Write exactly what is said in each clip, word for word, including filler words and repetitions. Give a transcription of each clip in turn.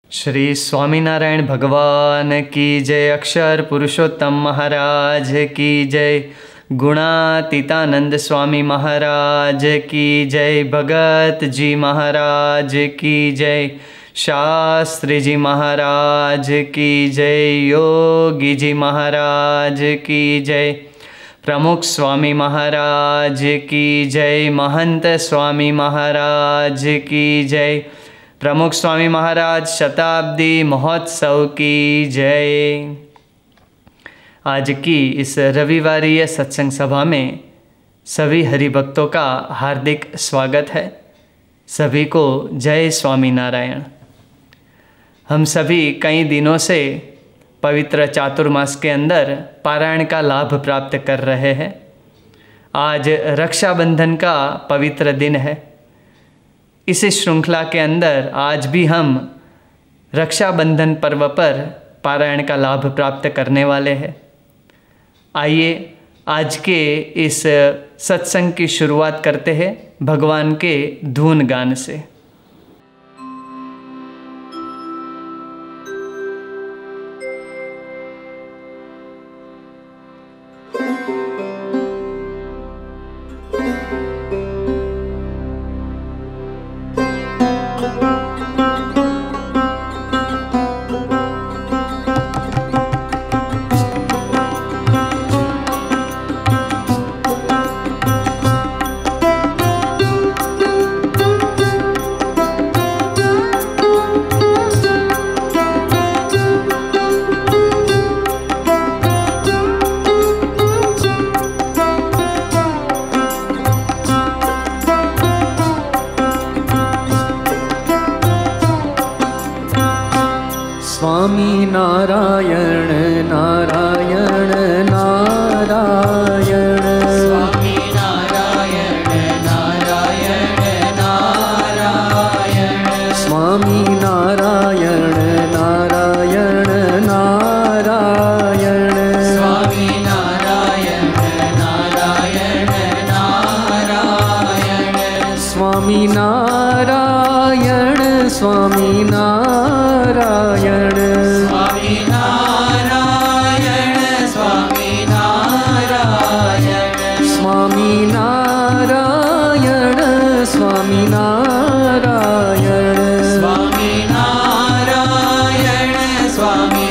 श्री स्वामीनारायण भगवान की जय। अक्षर पुरुषोत्तम महाराज की जय। गुणातीतानंद स्वामी महाराज की जय। भगत जी महाराज की जय। शास्त्री जी महाराज की जय। योगी जी महाराज की जय। प्रमुख स्वामी महाराज की जय। महंत स्वामी महाराज की जय। प्रमुख स्वामी महाराज शताब्दी महोत्सव की जय। आज की इस रविवारीय सत्संग सभा में सभी हरिभक्तों का हार्दिक स्वागत है। सभी को जय स्वामी नारायण। हम सभी कई दिनों से पवित्र चातुर्मास के अंदर पारायण का लाभ प्राप्त कर रहे हैं। आज रक्षाबंधन का पवित्र दिन है। इस श्रृंखला के अंदर आज भी हम रक्षाबंधन पर्व पर पारायण का लाभ प्राप्त करने वाले हैं। आइए आज के इस सत्संग की शुरुआत करते हैं भगवान के धून गान से। स्वामी नारायण नारायण नारायण। स्वामी नारायण नारायण नारायण। स्वामी नारायण नारायण नारायण। स्वामी नारायण नारायण नारायण। स्वामी नारायण स्वामी नारायण। स्वामी नारायण स्वामी नारायण। स्वामी नारायण स्वामी नारायण। स्वामी नारायण स्वामी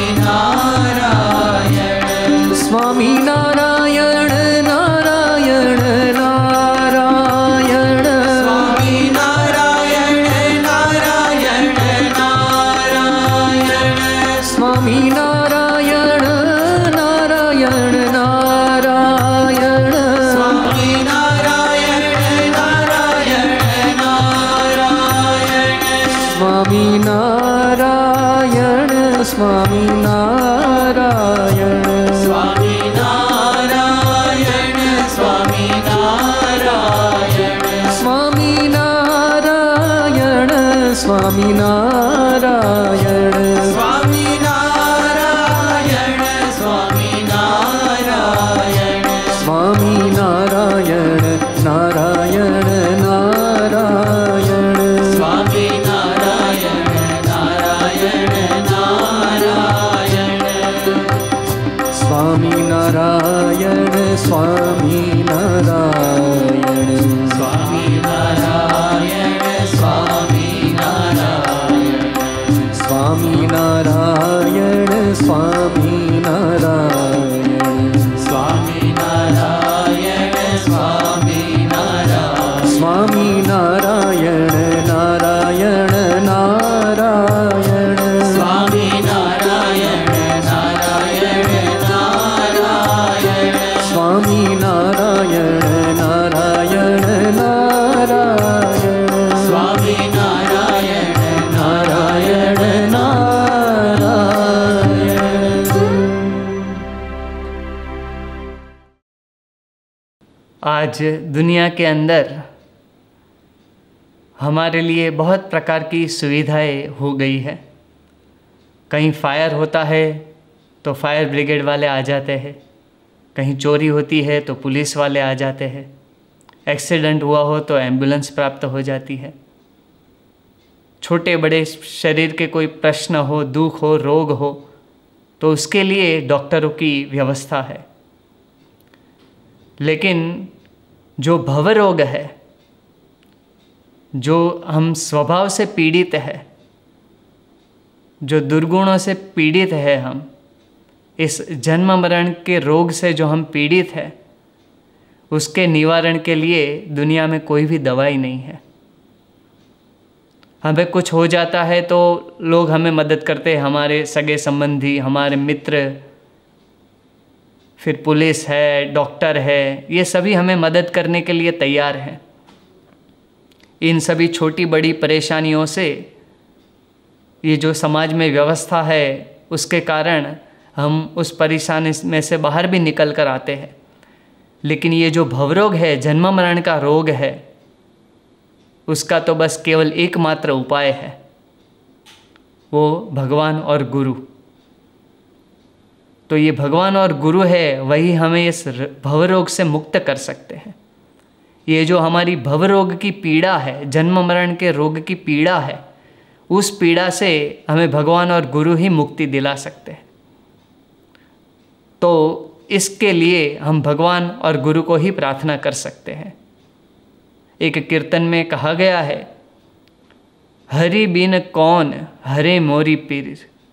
नारायण। स्वामी नारायण नारायण नारायण। स्वामी नारायण नारायण नारायण। स्वामी नारायण नारायण नारायण। स्वामी नारायण नारायण नारायण। स्वामी नारायण स्वामी नारायण। स्वामी नारायण स्वामी नारायण। स्वामी नारायण स्वामी नारायण। स्वामी नारायण स्वामी नारायण। स्वामी नारायण नारायण नारायण। स्वामी नारायण नारायण नारायण। स्वामी नारायण स्वामी नारायण। स्वामी नारायण स्वामी नारायण। स्वामी नारायण स्वामी नारायण। स्वामी नारायण स्वामी नारायण। स्वामी नारायण नारायण नारायण। स्वामी नारायण नारायण नारायण। स्वामी नारायण नारायण नारायण। स्वामी नारायण नारायण नारायण। आज दुनिया के अंदर हमारे लिए बहुत प्रकार की सुविधाएं हो गई है। कहीं फायर होता है तो फायर ब्रिगेड वाले आ जाते हैं, कहीं चोरी होती है तो पुलिस वाले आ जाते हैं, एक्सीडेंट हुआ हो तो एम्बुलेंस प्राप्त हो जाती है। छोटे बड़े शरीर के कोई प्रश्न हो, दुख हो, रोग हो, तो उसके लिए डॉक्टरों की व्यवस्था है। लेकिन जो भवरोग है, जो हम स्वभाव से पीड़ित है, जो दुर्गुणों से पीड़ित है, हम इस जन्म मरण के रोग से जो हम पीड़ित है, उसके निवारण के लिए दुनिया में कोई भी दवाई नहीं है। हमें कुछ हो जाता है तो लोग हमें मदद करते हैं, हमारे सगे संबंधी, हमारे मित्र, फिर पुलिस है, डॉक्टर है, ये सभी हमें मदद करने के लिए तैयार हैं। इन सभी छोटी बड़ी परेशानियों से ये जो समाज में व्यवस्था है, उसके कारण हम उस परेशानी में से बाहर भी निकल कर आते हैं। लेकिन ये जो भवरोग है, जन्म मरण का रोग है, उसका तो बस केवल एकमात्र उपाय है, वो भगवान और गुरु। तो ये भगवान और गुरु है, वही हमें इस भवरोग से मुक्त कर सकते हैं। ये जो हमारी भवरोग की पीड़ा है, जन्म मरण के रोग की पीड़ा है, उस पीड़ा से हमें भगवान और गुरु ही मुक्ति दिला सकते हैं। तो इसके लिए हम भगवान और गुरु को ही प्रार्थना कर सकते हैं। एक कीर्तन में कहा गया है, हरि बिन कौन हरे मोरी पीर,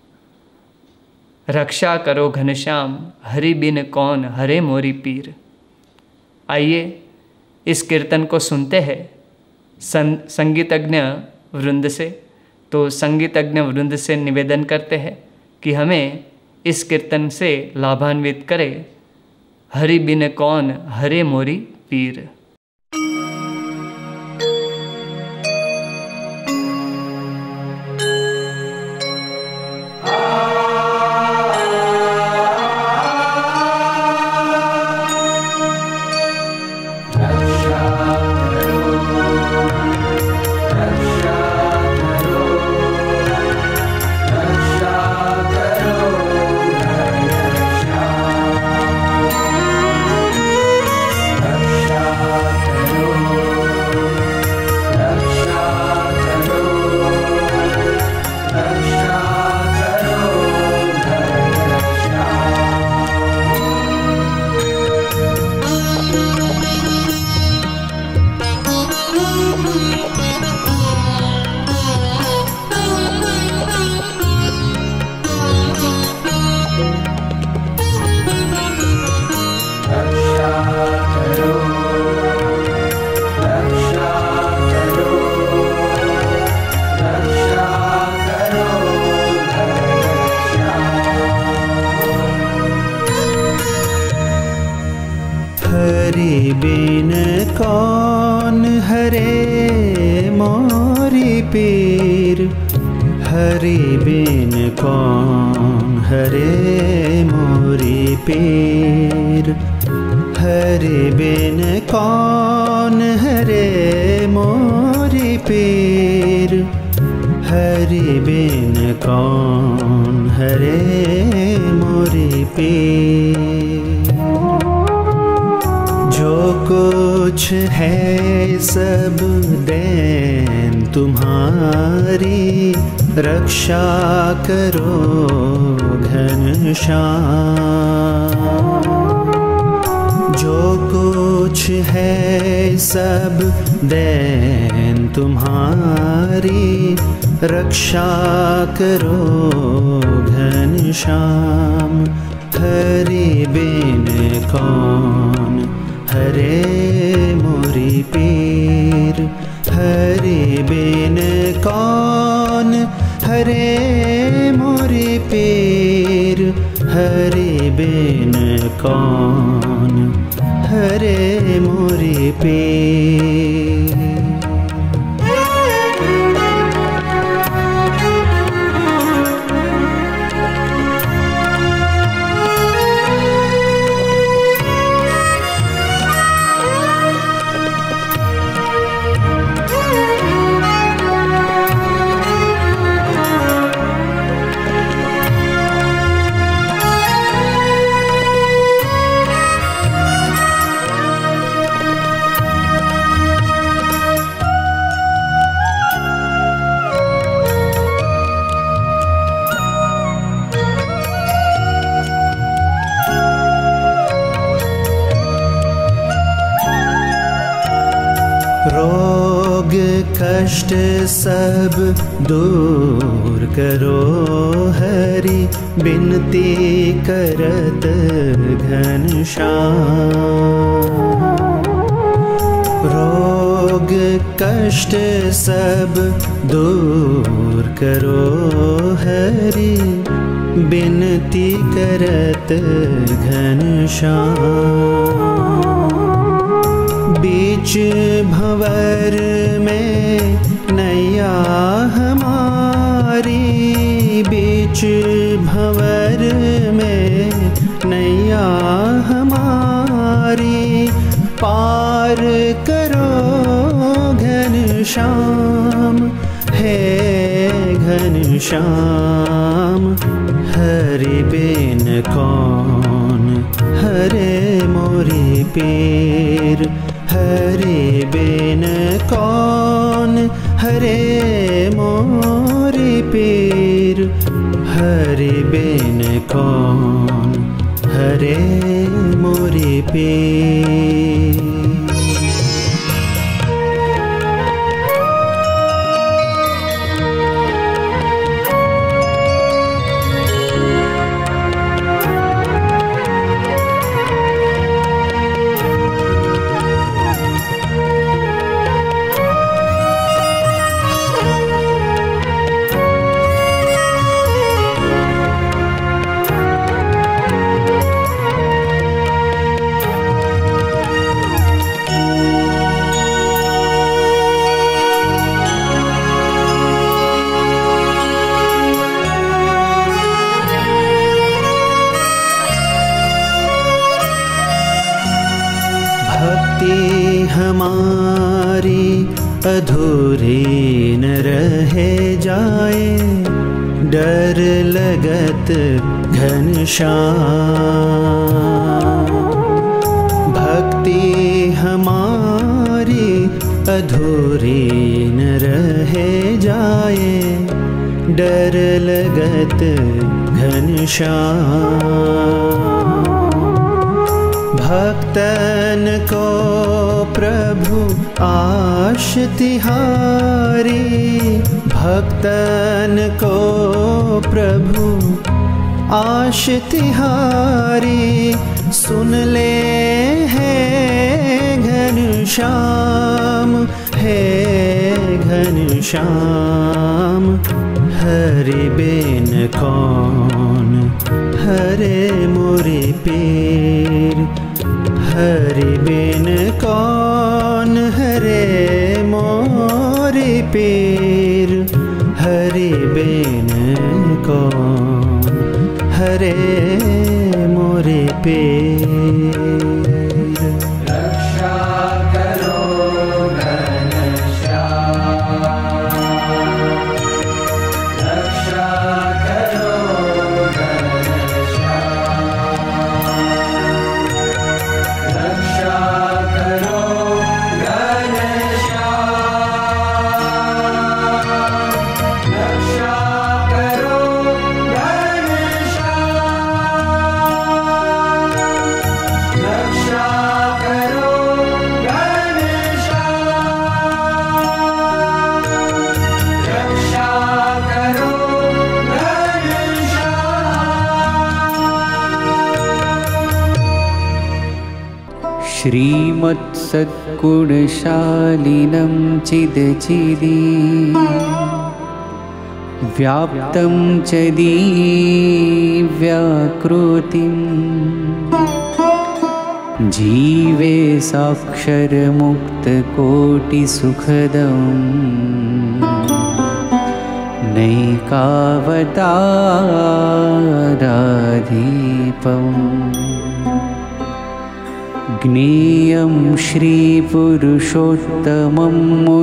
रक्षा करो घनश्याम, हरि बिन कौन हरे मोरी पीर। आइए इस कीर्तन को सुनते हैं सं, संगीतज्ञ वृंद से। तो संगीतज्ञ वृंद से निवेदन करते हैं कि हमें इस कीर्तन से लाभान्वित करे। हरि बिन कौन हरे मोरी पीर। हरि बिन कौन हरे मोरी पीर, हरि बिन कौन हरे मोरी पीर, हरि बिन कौन हरे मोरी पीर, हरि बिन कौन हरे मोरी पीर। जो कुछ है सब देन तुम्हारी, रक्षा करो घनश्याम। जो कुछ है सब देन तुम्हारी, रक्षा करो घनश्याम। हरि बिन कौन हरे मोरी पीर, हरि बिन कौन हरे मोरी पीर, हरि बिन कौन हरे मोरी पीर। रोग कष्ट सब दूर करो हरि, बिनती करत घनश्याम। रोग कष्ट सब दूर करो हरि, बिनती करत घनश्याम। बीच भंवर में नैया हमारी, बीच भंवर में नैया हमारी, पार करो घनश्याम हे घनश्याम। हरि बिन कौन हरे मोरी पीर, हरि बिन कौन हरे मोरी पीर, हरि बिन कौन हरे मोरी पीर। हमारी अधूरी न रहे जाए, डर लगत घनश्याम। भक्ति हमारी अधूरी न रहे जाए, डर लगत घनश्याम। भक्तन को प्रभु आश तिहारी, भक्तन को प्रभु आश तिहारी, सुन ले है घनश्याम हे घनश्याम। हरि बिन कौन हरे मोरी पीर, हरि बिन कौन हरे मोरी पीर, हरि बिन कौन हरे मोरी पीर। रक्षा करो घनश्याम, रक्षा करो घनश्याम, रक्षा करो घनश्याम, रक्षा करो घनश्याम, रक्षा करो घनश्याम, रक्षा करो घनश्याम। श्रीमत्सद्गुणशालिनं चिदचिदी व्याप्तं च दिव्याकृतिं, जीवे साक्षरमुक्तकोटिसुखदं नैकावताराधीपम्। ज्ञेयं श्रीपुरुषोत्तमं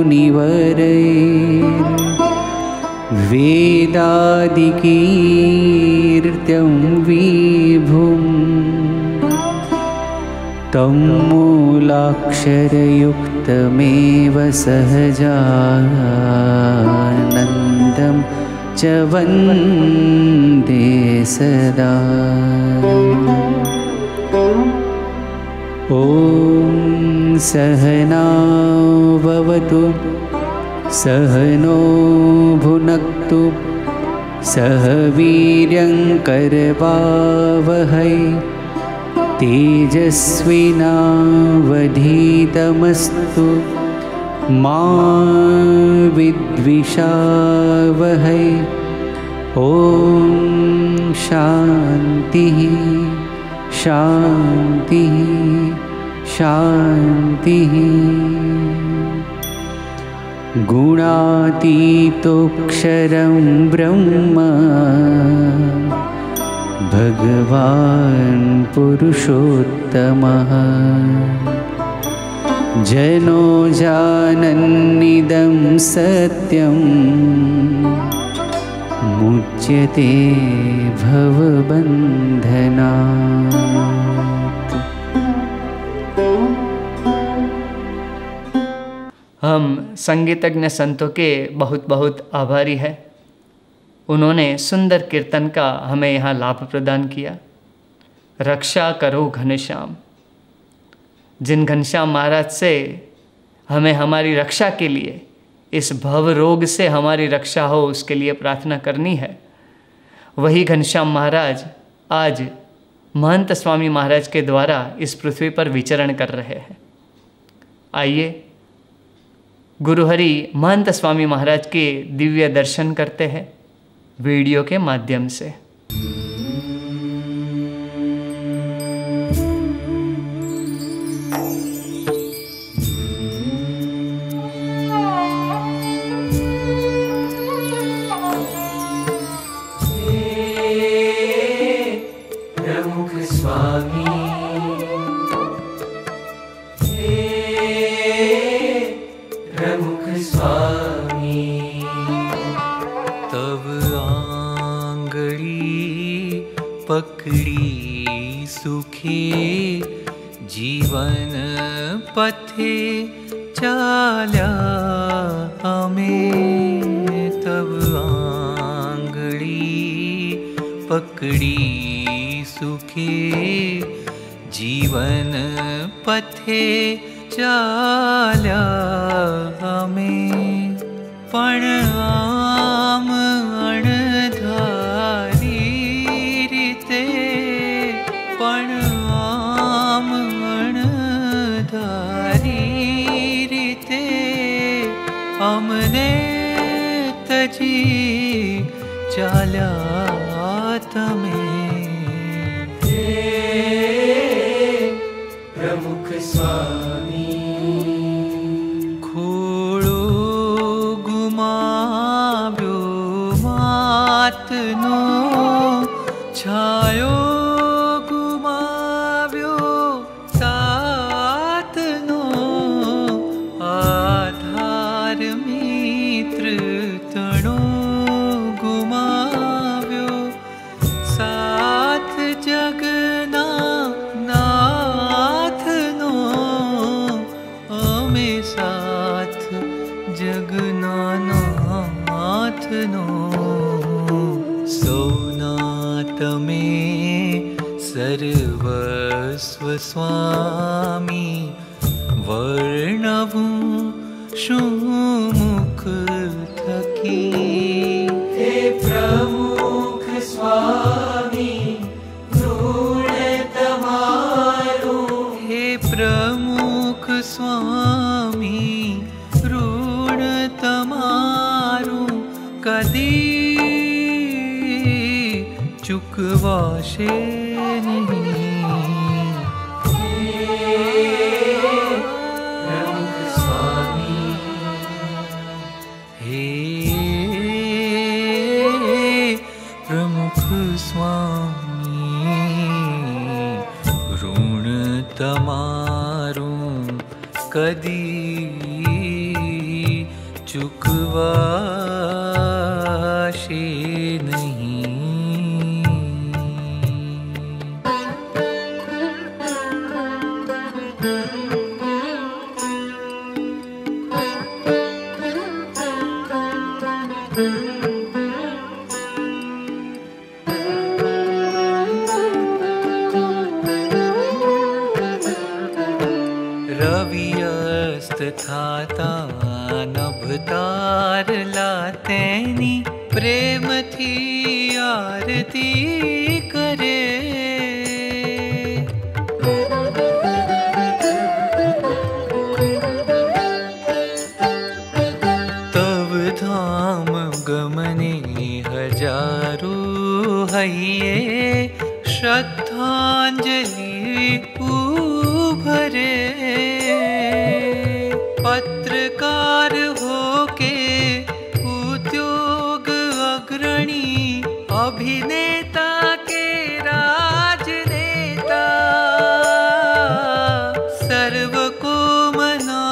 मुनिवरैर्वेदादिकीर्त्यं विभुम्, तं मूलाक्षरयुक्तमेव सहजानन्दं च वन्दे सदा। ॐ सहनाववतु सहनो भुनक्तु सह वीर्यङ्करवावहै तेजस्विनावधीतमस्तु मा विद्विषावहै। ॐ शान्तिः शान्तिः शान्तिः। गुणातीतोऽक्षरं ब्रह्म भगवान् पुरुषोत्तमः। जनो जानन्निदं सत्यं मुच्यते भवबन्धनात्। हम संगीतज्ञ संतों के बहुत बहुत आभारी हैं। उन्होंने सुंदर कीर्तन का हमें यहाँ लाभ प्रदान किया। रक्षा करो घनश्याम। जिन घनश्याम महाराज से हमें हमारी रक्षा के लिए, इस भव रोग से हमारी रक्षा हो, उसके लिए प्रार्थना करनी है, वही घनश्याम महाराज आज महंत स्वामी महाराज के द्वारा इस पृथ्वी पर विचरण कर रहे हैं। आइए गुरुहरि महंत स्वामी महाराज के दिव्य दर्शन करते हैं वीडियो के माध्यम से। प्रमुख स्वामी प्रमुख स्वामी। तब आंगड़ी पकड़ी सुखे जीवन पथे चाल्या हमें। तब आंगड़ी पकड़ी सुखे जीवन पथे चाल्या हमें। पण आम अणधारी रीते, पण आम अणधारी रीते अमने तजी चाल्या तमे। प्रमुख स्वामी खोड़ो गुमाव्यो मातनो छायो गुमाव्यो सातनो। आधार मित्र तणो गुमाव्यो साथ जगना नाथनो। अमे साथ जगना नाथनो। सौना तमे सर्वस्व स्वामी वर्णवू शुं मुख थकी। हे प्रमुख स्वामी ऋण तमारू। हे प्रमुख स्वामी ऋण तमारू कदी चुकवाशे नहीं। प्रमुख स्वामी हे प्रमुख स्वामी ऋण तमारू कदी चुकवाशे नहीं। नभतार लातेनी प्रेम थी आरती करे। तब धाम गमने हजारो हइये श्रद्धांजलि उभरे। पत्रकार होके उद्योग अग्रणी अभिनेता के राजनेता सर्व को मना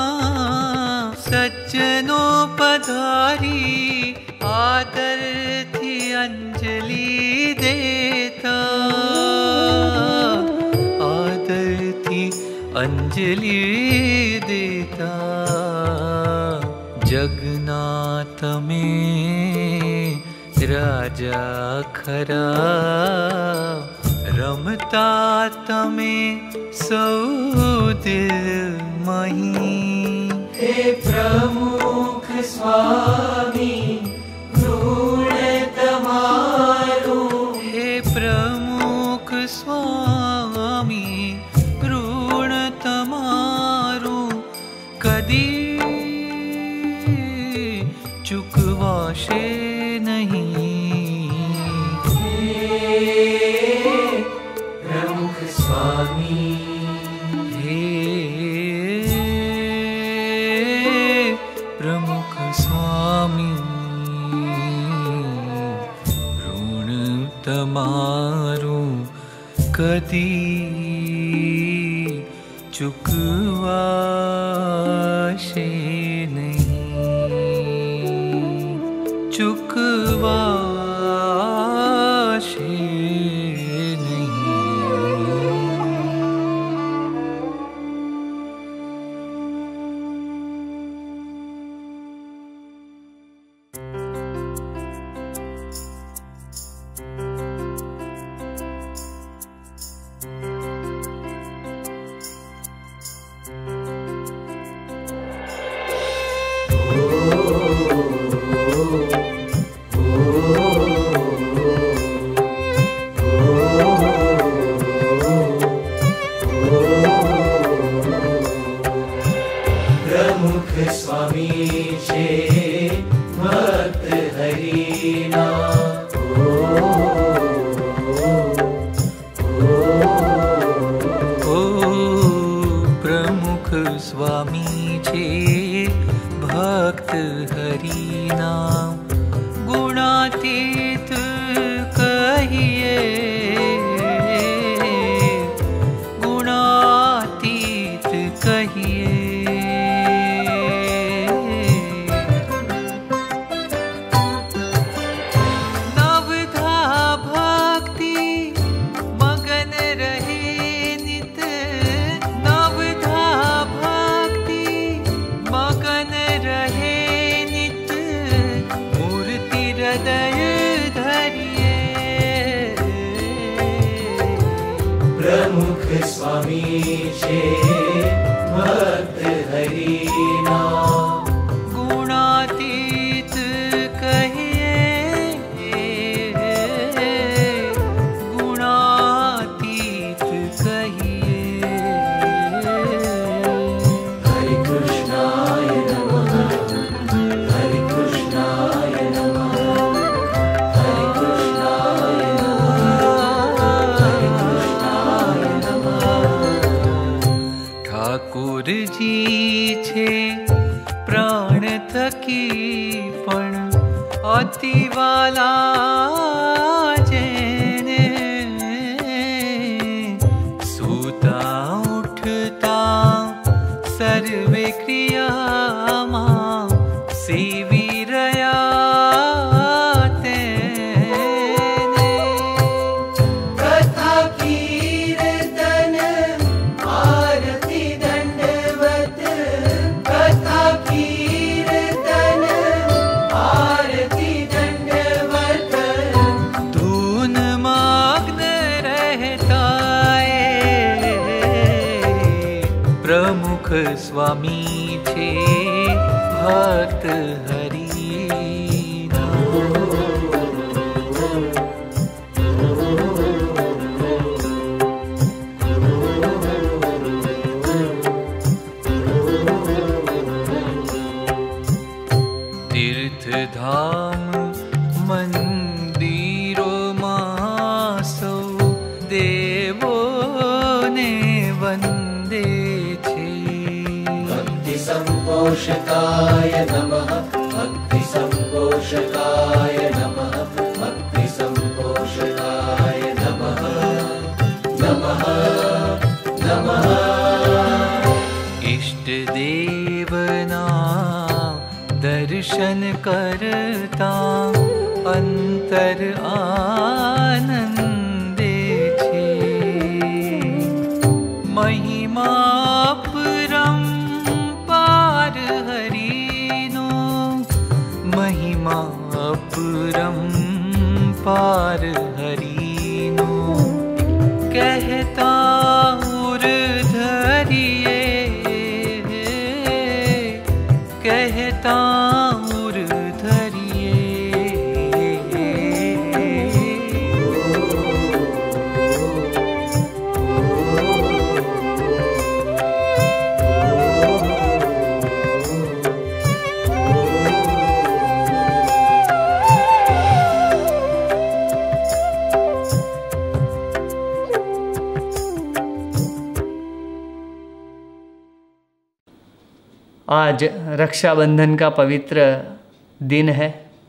सज्जनों पधारी आदर थी अंजलि देता। आदर थी अंजलि देता। जगन्नाथ में राजा खरा रमता तमे सौ दिल मही। हे प्रमुख स्वामी भ्रूण तमारू। हे प्रमुख स्वामी भ्रूण तमारू कदी चुकवाशे नहीं। हे प्रमुख स्वामी। हे प्रमुख स्वामी ऋण तमारू कदी चुकवाशे नहीं। चुकवाशे नहीं। प्रमुख स्वामी छे भक्त हरिना। ओ प्रमुख स्वामी छे भक्त हरिना गुणातीत कहिए। गुणातीत कहिए। नवधा भक्ति मगन रहे नित। नवधा भक्ति मगन रहे नित। मूर्ति हृदय धरिए। प्रमुख स्वामी छे भक्त हरिना। गुणातीत कहिए। गुणातीत कहिए। हरे कृष्णाय नमः। हरे कृष्णाय नमः। हरे कृष्णाय नमः। हरे कृष्णाय नमः। ठाकुर जी छे प्राण थकी पण अति वाला जेने। सूता उठता सर्वे क्रियामा सेवी रया तेने। कथा कीर्तन आरती दंडवत। कथा कीर्तन आरती दंडवत। धून मग्न रहता है। प्रमुख स्वामी छे भक्त भक्त हरि नाम। तीर्थ धाम मंदिरो मासो देवो ने वंदे छे। भक्ति संपोषकाय नमः, भक्ति संपोषकाय नमः, भक्ति संपोषकाय नमः, नमः नमः। इष्ट देवना दर्शन करता अंतर आनंदे छे। महिमा परंपार हरिनो, महिमा परंपार हरिनो। कहता उर धरिए, कहता उर धरिए। आज रक्षाबंधन का पवित्र दिन है।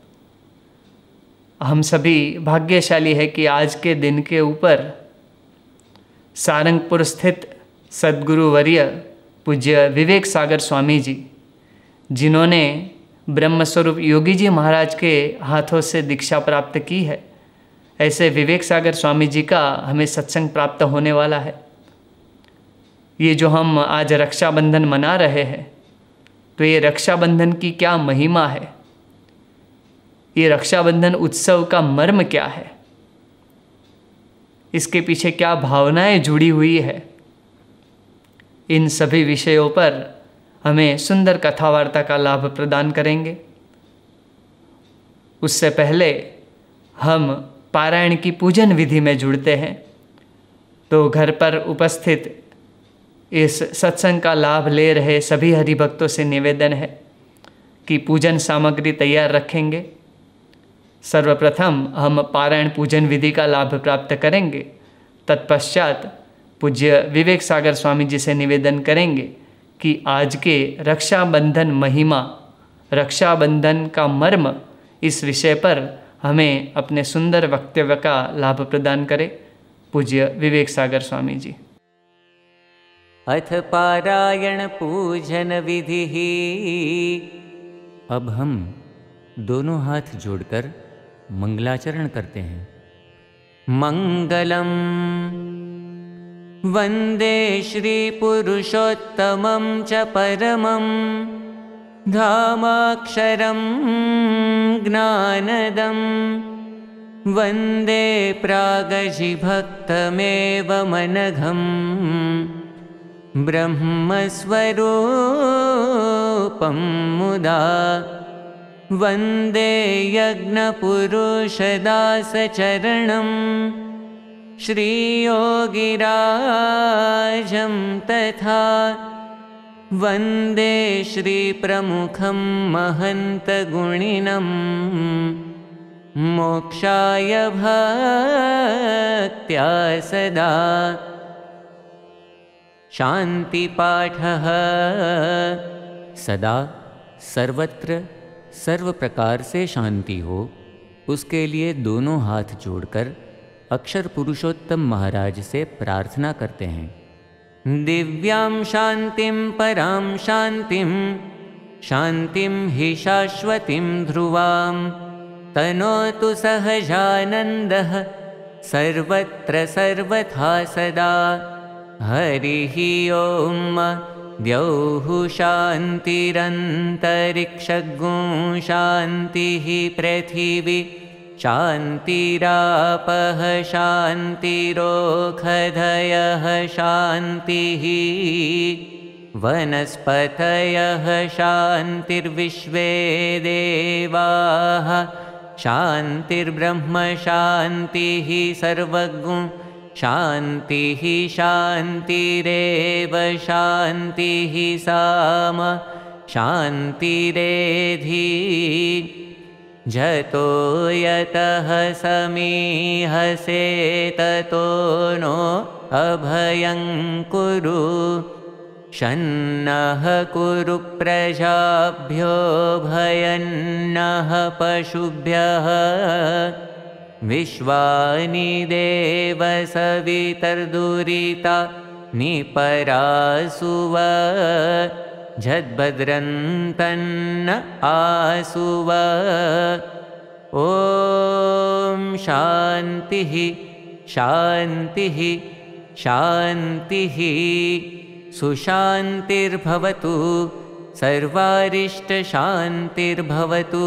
हम सभी भाग्यशाली है कि आज के दिन के ऊपर सारंगपुर स्थित सद्गुरु वर्य पूज्य विवेक सागर स्वामी जी, जिन्होंने ब्रह्मस्वरूप योगी जी महाराज के हाथों से दीक्षा प्राप्त की है, ऐसे विवेक सागर स्वामी जी का हमें सत्संग प्राप्त होने वाला है। ये जो हम आज रक्षाबंधन मना रहे हैं, तो ये रक्षाबंधन की क्या महिमा है, ये रक्षाबंधन उत्सव का मर्म क्या है, इसके पीछे क्या भावनाएं जुड़ी हुई है, इन सभी विषयों पर हमें सुंदर कथा वार्ता का लाभ प्रदान करेंगे। उससे पहले हम पारायण की पूजन विधि में जुड़ते हैं। तो घर पर उपस्थित इस सत्संग का लाभ ले रहे सभी हरिभक्तों से निवेदन है कि पूजन सामग्री तैयार रखेंगे। सर्वप्रथम हम पारायण पूजन विधि का लाभ प्राप्त करेंगे। तत्पश्चात पूज्य विवेक सागर स्वामी जी से निवेदन करेंगे कि आज के रक्षाबंधन महिमा, रक्षाबंधन का मर्म, इस विषय पर हमें अपने सुंदर वक्तव्य का लाभ प्रदान करें पूज्य विवेक सागर स्वामी जी। अथ पारायण पूजन विधि। अब हम दोनों हाथ जोड़कर मंगलाचरण करते हैं। मंगलम वंदे श्री पुरुषोत्तमं च परमं धामाक्षरं ज्ञानदं वंदे प्रागजिभक्तमेव मनघम् ब्रह्मस्वरूपं मुदा वंदे यज्ञपुरुषदासचरणं श्रीयोगिराजं तथा वंदे श्रीप्रमुखं महन्तगुणिनं मोक्षाय भक्त्या सदा। शांतिपाठः। सदा सर्वत्र सर्व प्रकार से शांति हो, उसके लिए दोनों हाथ जोड़कर अक्षर पुरुषोत्तम महाराज से प्रार्थना करते हैं। दिव्यां शांतिं परां शांतिं शांतिं हि शाश्वतीं ध्रुवां तनोतु सहजानन्दः सर्वत्र सर्वथा सदा। हरिः ओम। द्यौः शान्तिरन्तरिक्षगुं शान्तिः पृथिवी शान्तिरापः शान्तिरोषधयः शान्तिः वनस्पतयः शान्तिर्विश्वे देवाः शान्तिर्ब्रह्म शान्तिः सर्वगुण शान्तिः शान्तिरेव शान्तिः साम शान्तिरेधि जतो यतः समीहसे ततो नो अभयं कुरु शन्नः कुरु प्रजाभ्यो भयन्नः पशुभ्यः विश्वानि देव सवितर्दुरिता निपरासुव झद्भद्रन्तन्न आसुव ॐ शान्तिः शान्तिः शान्तिः सुशान्तिर्भवतु सर्वारिष्टशान्तिर्भवतु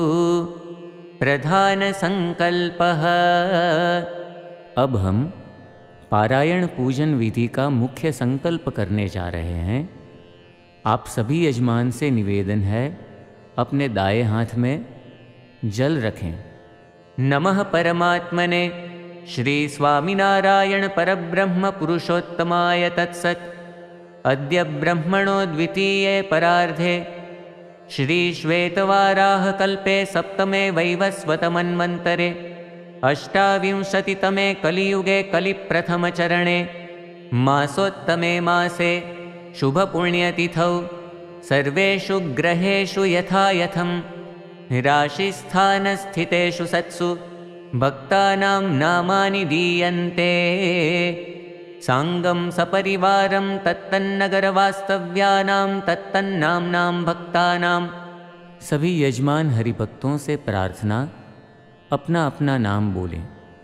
प्रधान संकल्पः। अब हम पारायण पूजन विधि का मुख्य संकल्प करने जा रहे हैं। आप सभी यजमान से निवेदन है, अपने दाएं हाथ में जल रखें। नमः परमात्मने श्री स्वामिनारायण परब्रह्म पुरुषोत्तमाय तत्सत्। अद्य ब्रह्मणो द्वितीये परार्धे श्री श्वेतवाराह कल्पे सप्तमे वैवस्वतमन्वन्तरे अष्टाविंशतितमे कलियुगे कलिप्रथमचरणे मासोत्तमे मासे शुभपुण्यतिथौ सर्वेषु ग्रहेषु यथा यथं राशिस्थानस्थितेषु सत्सु भक्तानां नामानि दीयन्ते। सांगं सपरिवारं तत्तन्नगरवास्तव्यानां तत्तन्नाम्नां भक्तानां। सभी यजमान हरिभक्तों से प्रार्थना, अपना अपना नाम बोलें।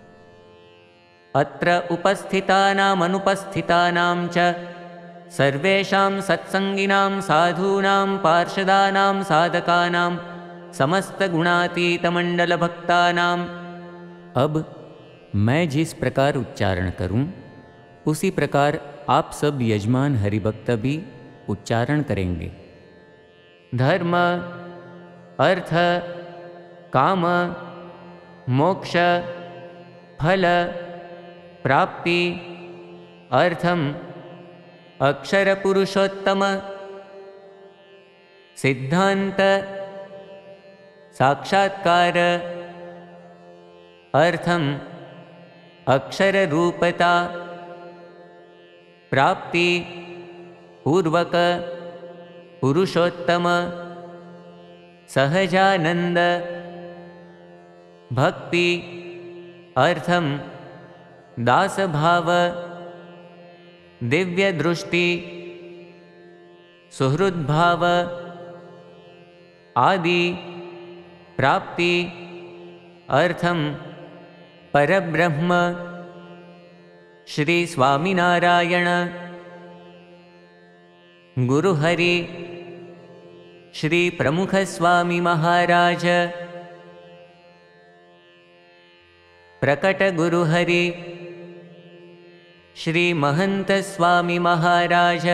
अत्र उपस्थितानाम् अनुपस्थितानां च सर्वेषां सत्संगिनां साधूनां पार्षदानां साधकानां समस्तगुणातीतमण्डलभक्तानां। अब मैं जिस प्रकार उच्चारण करूं, उसी प्रकार आप सब यजमान हरिभक्त भी उच्चारण करेंगे। धर्म अर्थ काम मोक्ष फल प्राप्ति अर्थम अक्षर पुरुषोत्तम सिद्धांत साक्षात्कार अर्थम अक्षर रूपता प्राप्ति पूर्वक पुरुषोत्तम सहजानंद भक्ति अर्थम दास भाव दिव्य दृष्टि सुहृद भाव आदि प्राप्ति अर्थम परब्रह्म श्री स्वामिनारायण गुरुहरि श्री प्रमुख स्वामी महाराज प्रकट गुरुहरि श्री महंत स्वामी महाराज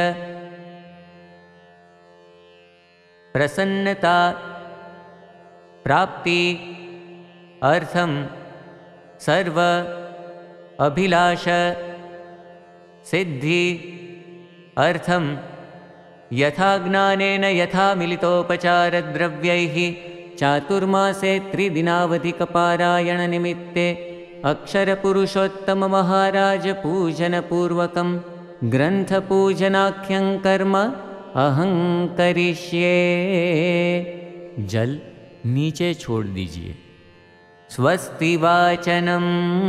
प्रसन्नता प्राप्ति अर्थम सर्व अभिलाष सिद्धि अर्थम यथा ज्ञानेन यथा मिलितोपचार द्रव्यैः चातुर्मासे त्रिदिनावधिकपारायण निमित्ते अक्षर पुरुषोत्तम महाराज पूजन पूर्वकं ग्रंथ पूजनाख्यं कर्म अहं करिष्ये। जल नीचे छोड़ दीजिए। स्वस्ति वाचनम।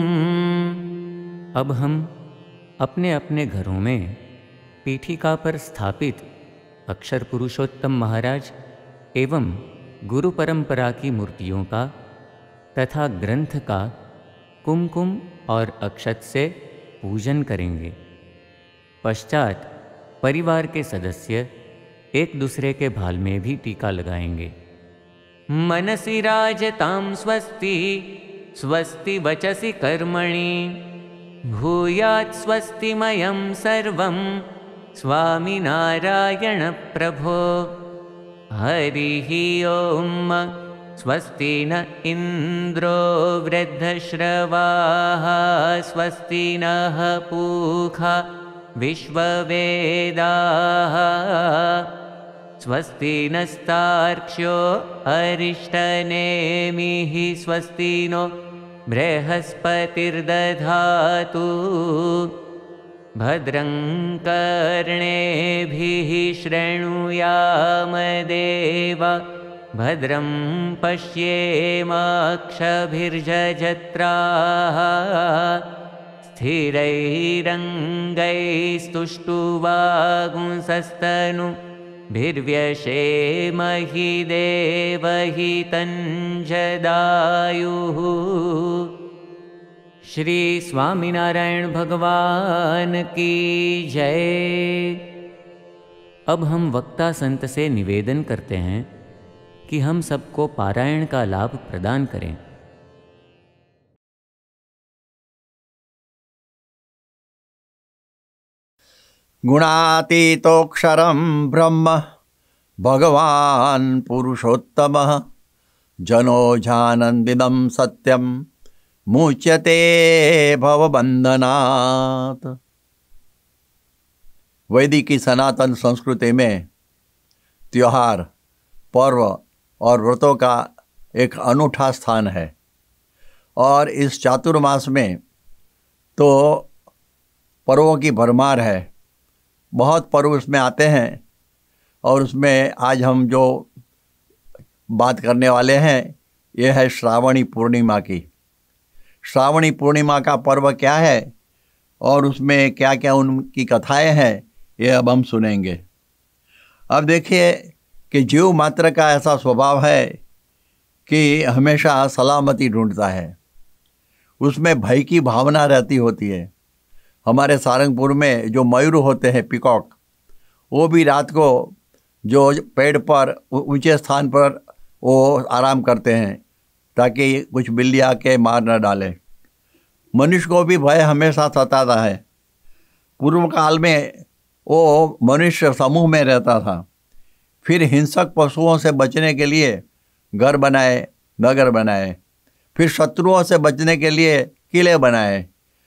अब हम अपने अपने घरों में पीठिका पर स्थापित अक्षर पुरुषोत्तम महाराज एवं गुरु परंपरा की मूर्तियों का तथा ग्रंथ का कुमकुम और अक्षत से पूजन करेंगे। पश्चात परिवार के सदस्य एक दूसरे के भाल में भी टीका लगाएंगे। मनसि राजतां स्वस्ति स्वस्ति वचसि कर्मणि भूयात् स्वस्तिमयं सर्वं स्वामिनारायण प्रभो। हरिः ओम। स्वस्ति न इन्द्रो वृद्धश्रवाः स्वस्ति नः पूषा विश्ववेदाः स्वस्ति नस्तार्क्ष्यो अरिष्टनेमिः स्वस्ति नो बृहस्पतिर्दधातु भद्रं कर्णेभिः शृणुयाम देवा भद्रं पश्येमाक्षभिर्जजत्राः स्थिरैरङ्गैस्तुष्टुवागुंसस्तनुभिर्व्यशेमहि देवहितं जदायुः। श्री स्वामीनारायण भगवान की जय। अब हम वक्ता संत से निवेदन करते हैं कि हम सबको पारायण का लाभ प्रदान करें। गुणातीतोऽक्षरं ब्रह्म भगवान् पुरुषोत्तमः जनो जानन्दिदं सत्यं मुच्यते भवबन्धनात्। वैदिक की सनातन संस्कृति में त्योहार, पर्व और व्रतों का एक अनूठा स्थान है। और इस चातुर्मास में तो पर्वों की भरमार है। बहुत पर्व उसमें आते हैं और उसमें आज हम जो बात करने वाले हैं ये है श्रावणी पूर्णिमा की। श्रावणी पूर्णिमा का पर्व क्या है और उसमें क्या क्या उनकी कथाएं हैं ये अब हम सुनेंगे। अब देखिए कि जीव मात्र का ऐसा स्वभाव है कि हमेशा सलामती ढूंढता है, उसमें भय की भावना रहती होती है। हमारे सारंगपुर में जो मयूर होते हैं, पिकॉक, वो भी रात को जो पेड़ पर ऊंचे स्थान पर वो आराम करते हैं ताकि कुछ बिल्ली आके मार न डाले। मनुष्य को भी भय हमेशा सताता है। पूर्व काल में वो मनुष्य समूह में रहता था, फिर हिंसक पशुओं से बचने के लिए घर बनाए, नगर बनाए, फिर शत्रुओं से बचने के लिए किले बनाए,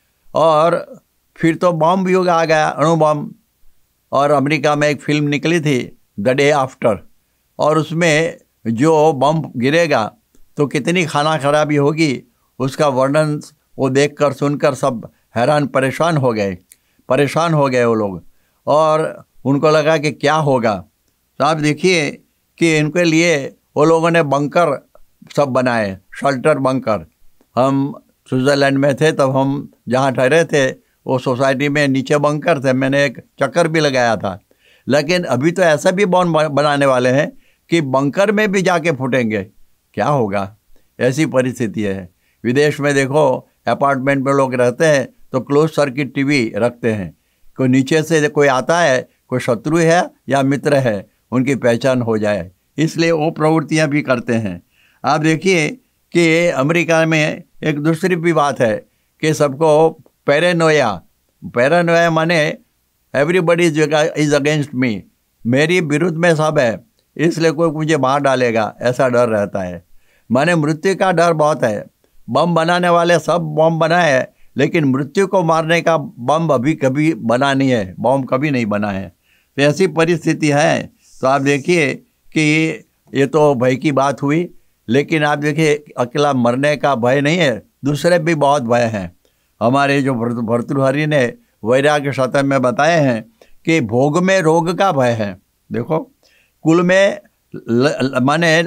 और फिर तो बम युग आ गया, अणु बम। और अमेरिका में एक फिल्म निकली थी द डे आफ्टर, और उसमें जो बम गिरेगा तो कितनी खाना खराबी होगी उसका वर्णन वो देखकर सुनकर सब हैरान परेशान हो गए परेशान हो गए वो लोग, और उनको लगा कि क्या होगा। तो आप देखिए कि इनके लिए वो लोगों ने बंकर सब बनाए, शेल्टर बंकर। हम स्विट्ज़रलैंड में थे तब हम जहाँ ठहरे थे वो सोसाइटी में नीचे बंकर थे, मैंने एक चक्कर भी लगाया था। लेकिन अभी तो ऐसा भी बॉम्ब बनाने वाले हैं कि बंकर में भी जाके फूटेंगे, क्या होगा, ऐसी परिस्थिति है। विदेश में देखो अपार्टमेंट में लोग रहते हैं तो क्लोज सर्किट टीवी रखते हैं, कोई नीचे से कोई आता है, कोई शत्रु है या मित्र है, उनकी पहचान हो जाए, इसलिए वो प्रवृत्तियां भी करते हैं। आप देखिए कि अमेरिका में एक दूसरी भी बात है कि सबको पैरानोया पैरानोया माने एवरीबडी इज अगेंस्ट मी, मेरी विरुद्ध में सब है, इसलिए कोई मुझे मार डालेगा, ऐसा डर रहता है। माने मृत्यु का डर बहुत है। बम बनाने वाले सब बम बनाए, लेकिन मृत्यु को मारने का बम अभी कभी बना नहीं है, बम कभी नहीं बना है। तो ऐसी परिस्थिति है। तो आप देखिए कि ये तो भय की बात हुई, लेकिन आप देखिए अकेला मरने का भय नहीं है, दूसरे भी बहुत भय हैं। हमारे जो भर्तृहरि ने वैराग्य शतक में बताए हैं कि भोग में रोग का भय है। देखो, कुल में माने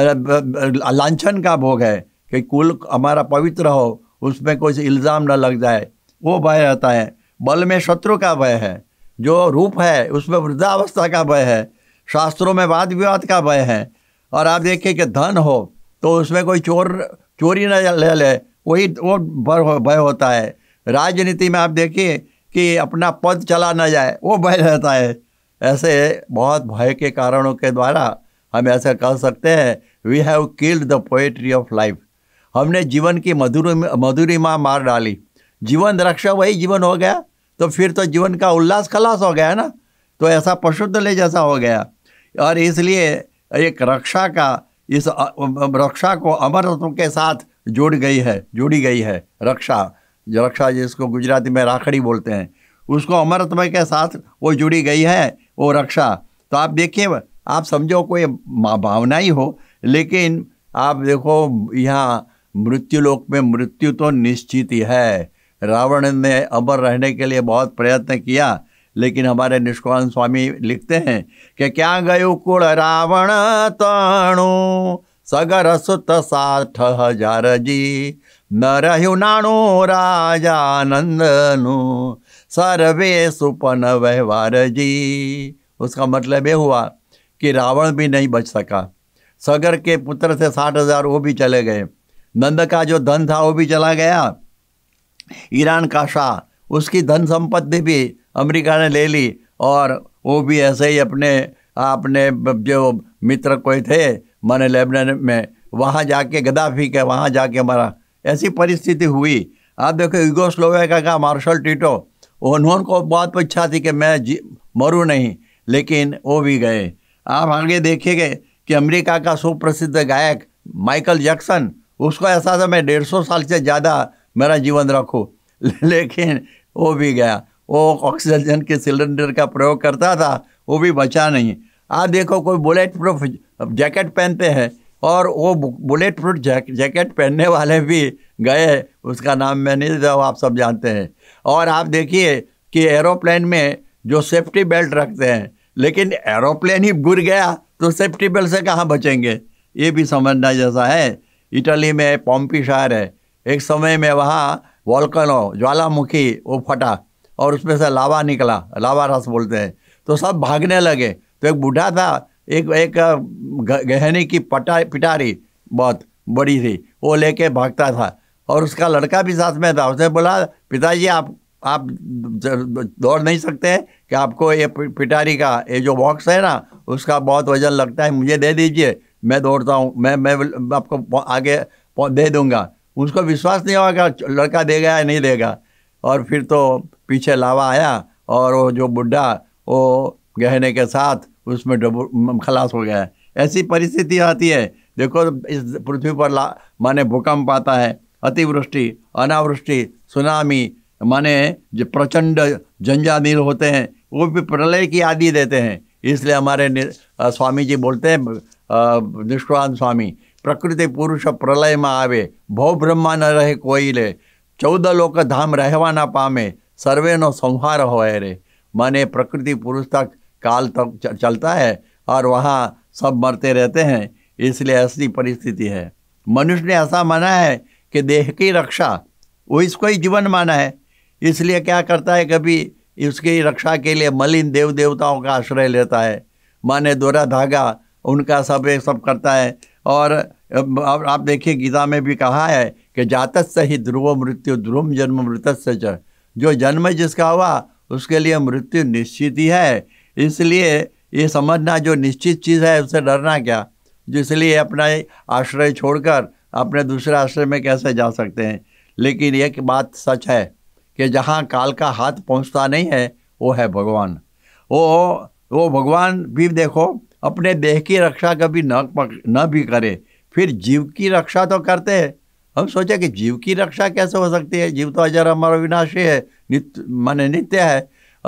लांछन का भोग है कि कुल हमारा पवित्र हो, उसमें कोई इल्ज़ाम न लग जाए, वो भय रहता है। बल में शत्रु का भय है, जो रूप है उसमें वृद्धावस्था का भय है, शास्त्रों में वाद विवाद का भय है। और आप देखिए कि धन हो तो उसमें कोई चोर चोरी न ले ले, वही वो भय होता है। राजनीति में आप देखिए कि अपना पद चला न जाए, वो भय रहता है। ऐसे बहुत भय के कारणों के द्वारा हम ऐसा कह सकते हैं, we have killed the poetry of life. हमने जीवन की मधुर मधुरिमा मार डाली। जीवन रक्षा वही जीवन हो गया, तो फिर तो जीवन का उल्लास खलास हो गया ना। तो ऐसा पशुतले जैसा हो गया। और इसलिए एक रक्षा का, इस रक्षा को अमरत्व के साथ जुड़ गई है जुड़ी गई है रक्षा। रक्षा जिसको गुजराती में राखड़ी बोलते हैं, उसको अमरत्व के साथ वो जुड़ी गई है वो रक्षा। तो आप देखिए, आप समझो कोई भावना ही हो, लेकिन आप देखो यहाँ मृत्यु लोक में मृत्यु तो निश्चित ही है। रावण ने अमर रहने के लिए बहुत प्रयत्न किया, लेकिन हमारे निष्काम स्वामी लिखते हैं कि क्या गयो कुल रावण तणु, सगर सुत साठ हजार जी, न रहु नाणु राजा नंदनु, सर्वे सुपन व्यवहार जी। उसका मतलब ये हुआ कि रावण भी नहीं बच सका, सगर के पुत्र से साठ हजार वो भी चले गए, नंद का जो धन था वो भी चला गया, ईरान का शाह उसकी धन संपत्ति भी अमेरिका ने ले ली, और वो भी ऐसे ही अपने अपने जो मित्र कोई थे माने लेबनान में, वहाँ जाके गद्दाफी के वहाँ जाके मरा। ऐसी परिस्थिति हुई। आप देखो यूगोस्लोवाकिया का मार्शल टिटो, उन्होंने को बहुत इच्छा थी कि मैं जी मरूँ नहीं, लेकिन वो भी गए। आप आगे देखिएगा कि अमेरिका का सुप्रसिद्ध गायक माइकल जैक्सन, उसको ऐसा था मैं डेढ़ सौ साल से ज़्यादा मेरा जीवन रखूँ, लेकिन वो भी गया। वो ऑक्सीजन के सिलेंडर का प्रयोग करता था, वो भी बचा नहीं। आप देखो कोई बुलेट प्रूफ जैकेट पहनते हैं, और वो बुलेट प्रूफ जैकेट पहनने वाले भी गए, उसका नाम मैं नहीं देता, आप सब जानते हैं। और आप देखिए कि एरोप्लेन में जो सेफ्टी बेल्ट रखते हैं, लेकिन एरोप्लेन ही गिर गया तो सेफ्टी बेल्ट से कहाँ बचेंगे, ये भी समझना जैसा है। इटली में पोम्पी शहर है, एक समय में वहाँ वोल्केनो ज्वालामुखी वो फटा और उसमें से लावा निकला, लावा रस बोलते हैं, तो सब भागने लगे। तो एक बूढ़ा था, एक एक गहने की पटा पिटारी बहुत बड़ी थी, वो लेके भागता था, और उसका लड़का भी साथ में था। उसने बोला, पिताजी आप आप दौड़ नहीं सकते कि आपको ये पिटारी का ये जो बॉक्स है ना, उसका बहुत वजन लगता है, मुझे दे दीजिए, मैं दौड़ता हूँ, मैं मैं आपको आगे दे दूँगा। उसको विश्वास नहीं होगा लड़का देगा या नहीं देगा। और फिर तो पीछे लावा आया, और वो जो बुढ़ा वो गहने के साथ उसमें डबो खलास हो गया। ऐसी परिस्थिति आती है। देखो इस पृथ्वी पर ला माने भूकंप आता है, अतिवृष्टि, अनावृष्टि, सुनामी, माने जो प्रचंड जंजानील होते हैं, वो भी प्रलय की आदि देते हैं। इसलिए हमारे स्वामी जी बोलते हैं, निष्काम स्वामी, प्रकृति पुरुष प्रलय में आवे, भव ब्रह्मा न रहे कोई ले, चौदह लोक धाम रहवा ना पामे, सर्वे नो संहार होए रे। माने प्रकृति पुरुष तक काल तक चलता है, और वहाँ सब मरते रहते हैं। इसलिए ऐसी परिस्थिति है। मनुष्य ने ऐसा माना है कि देह की रक्षा वो इसको ही जीवन माना है। इसलिए क्या करता है, कभी उसकी रक्षा के लिए मलिन देव देवताओं का आश्रय लेता है, माने दोरा धागा उनका सब एक सब करता है। और आप देखिए गीता में भी कहा है कि जातस्य ही ध्रुव मृत्यु ध्रुव जन्म मृतस्य च, जो जन्म जिसका हुआ उसके लिए मृत्यु निश्चित ही है। इसलिए ये समझना जो निश्चित चीज़ है उससे डरना क्या, जिसलिए अपना आश्रय छोड़कर अपने दूसरे आश्रय में कैसे जा सकते हैं। लेकिन एक बात सच है कि जहाँ काल का हाथ पहुँचता नहीं है वो है भगवान। वो वो भगवान भी देखो अपने देह की रक्षा कभी न न भी करे, फिर जीव की रक्षा तो करते हैं। हम सोचे कि जीव की रक्षा कैसे हो सकती है, जीव तो अजर अमर अविनाशी है, नित्य माने नित्य है,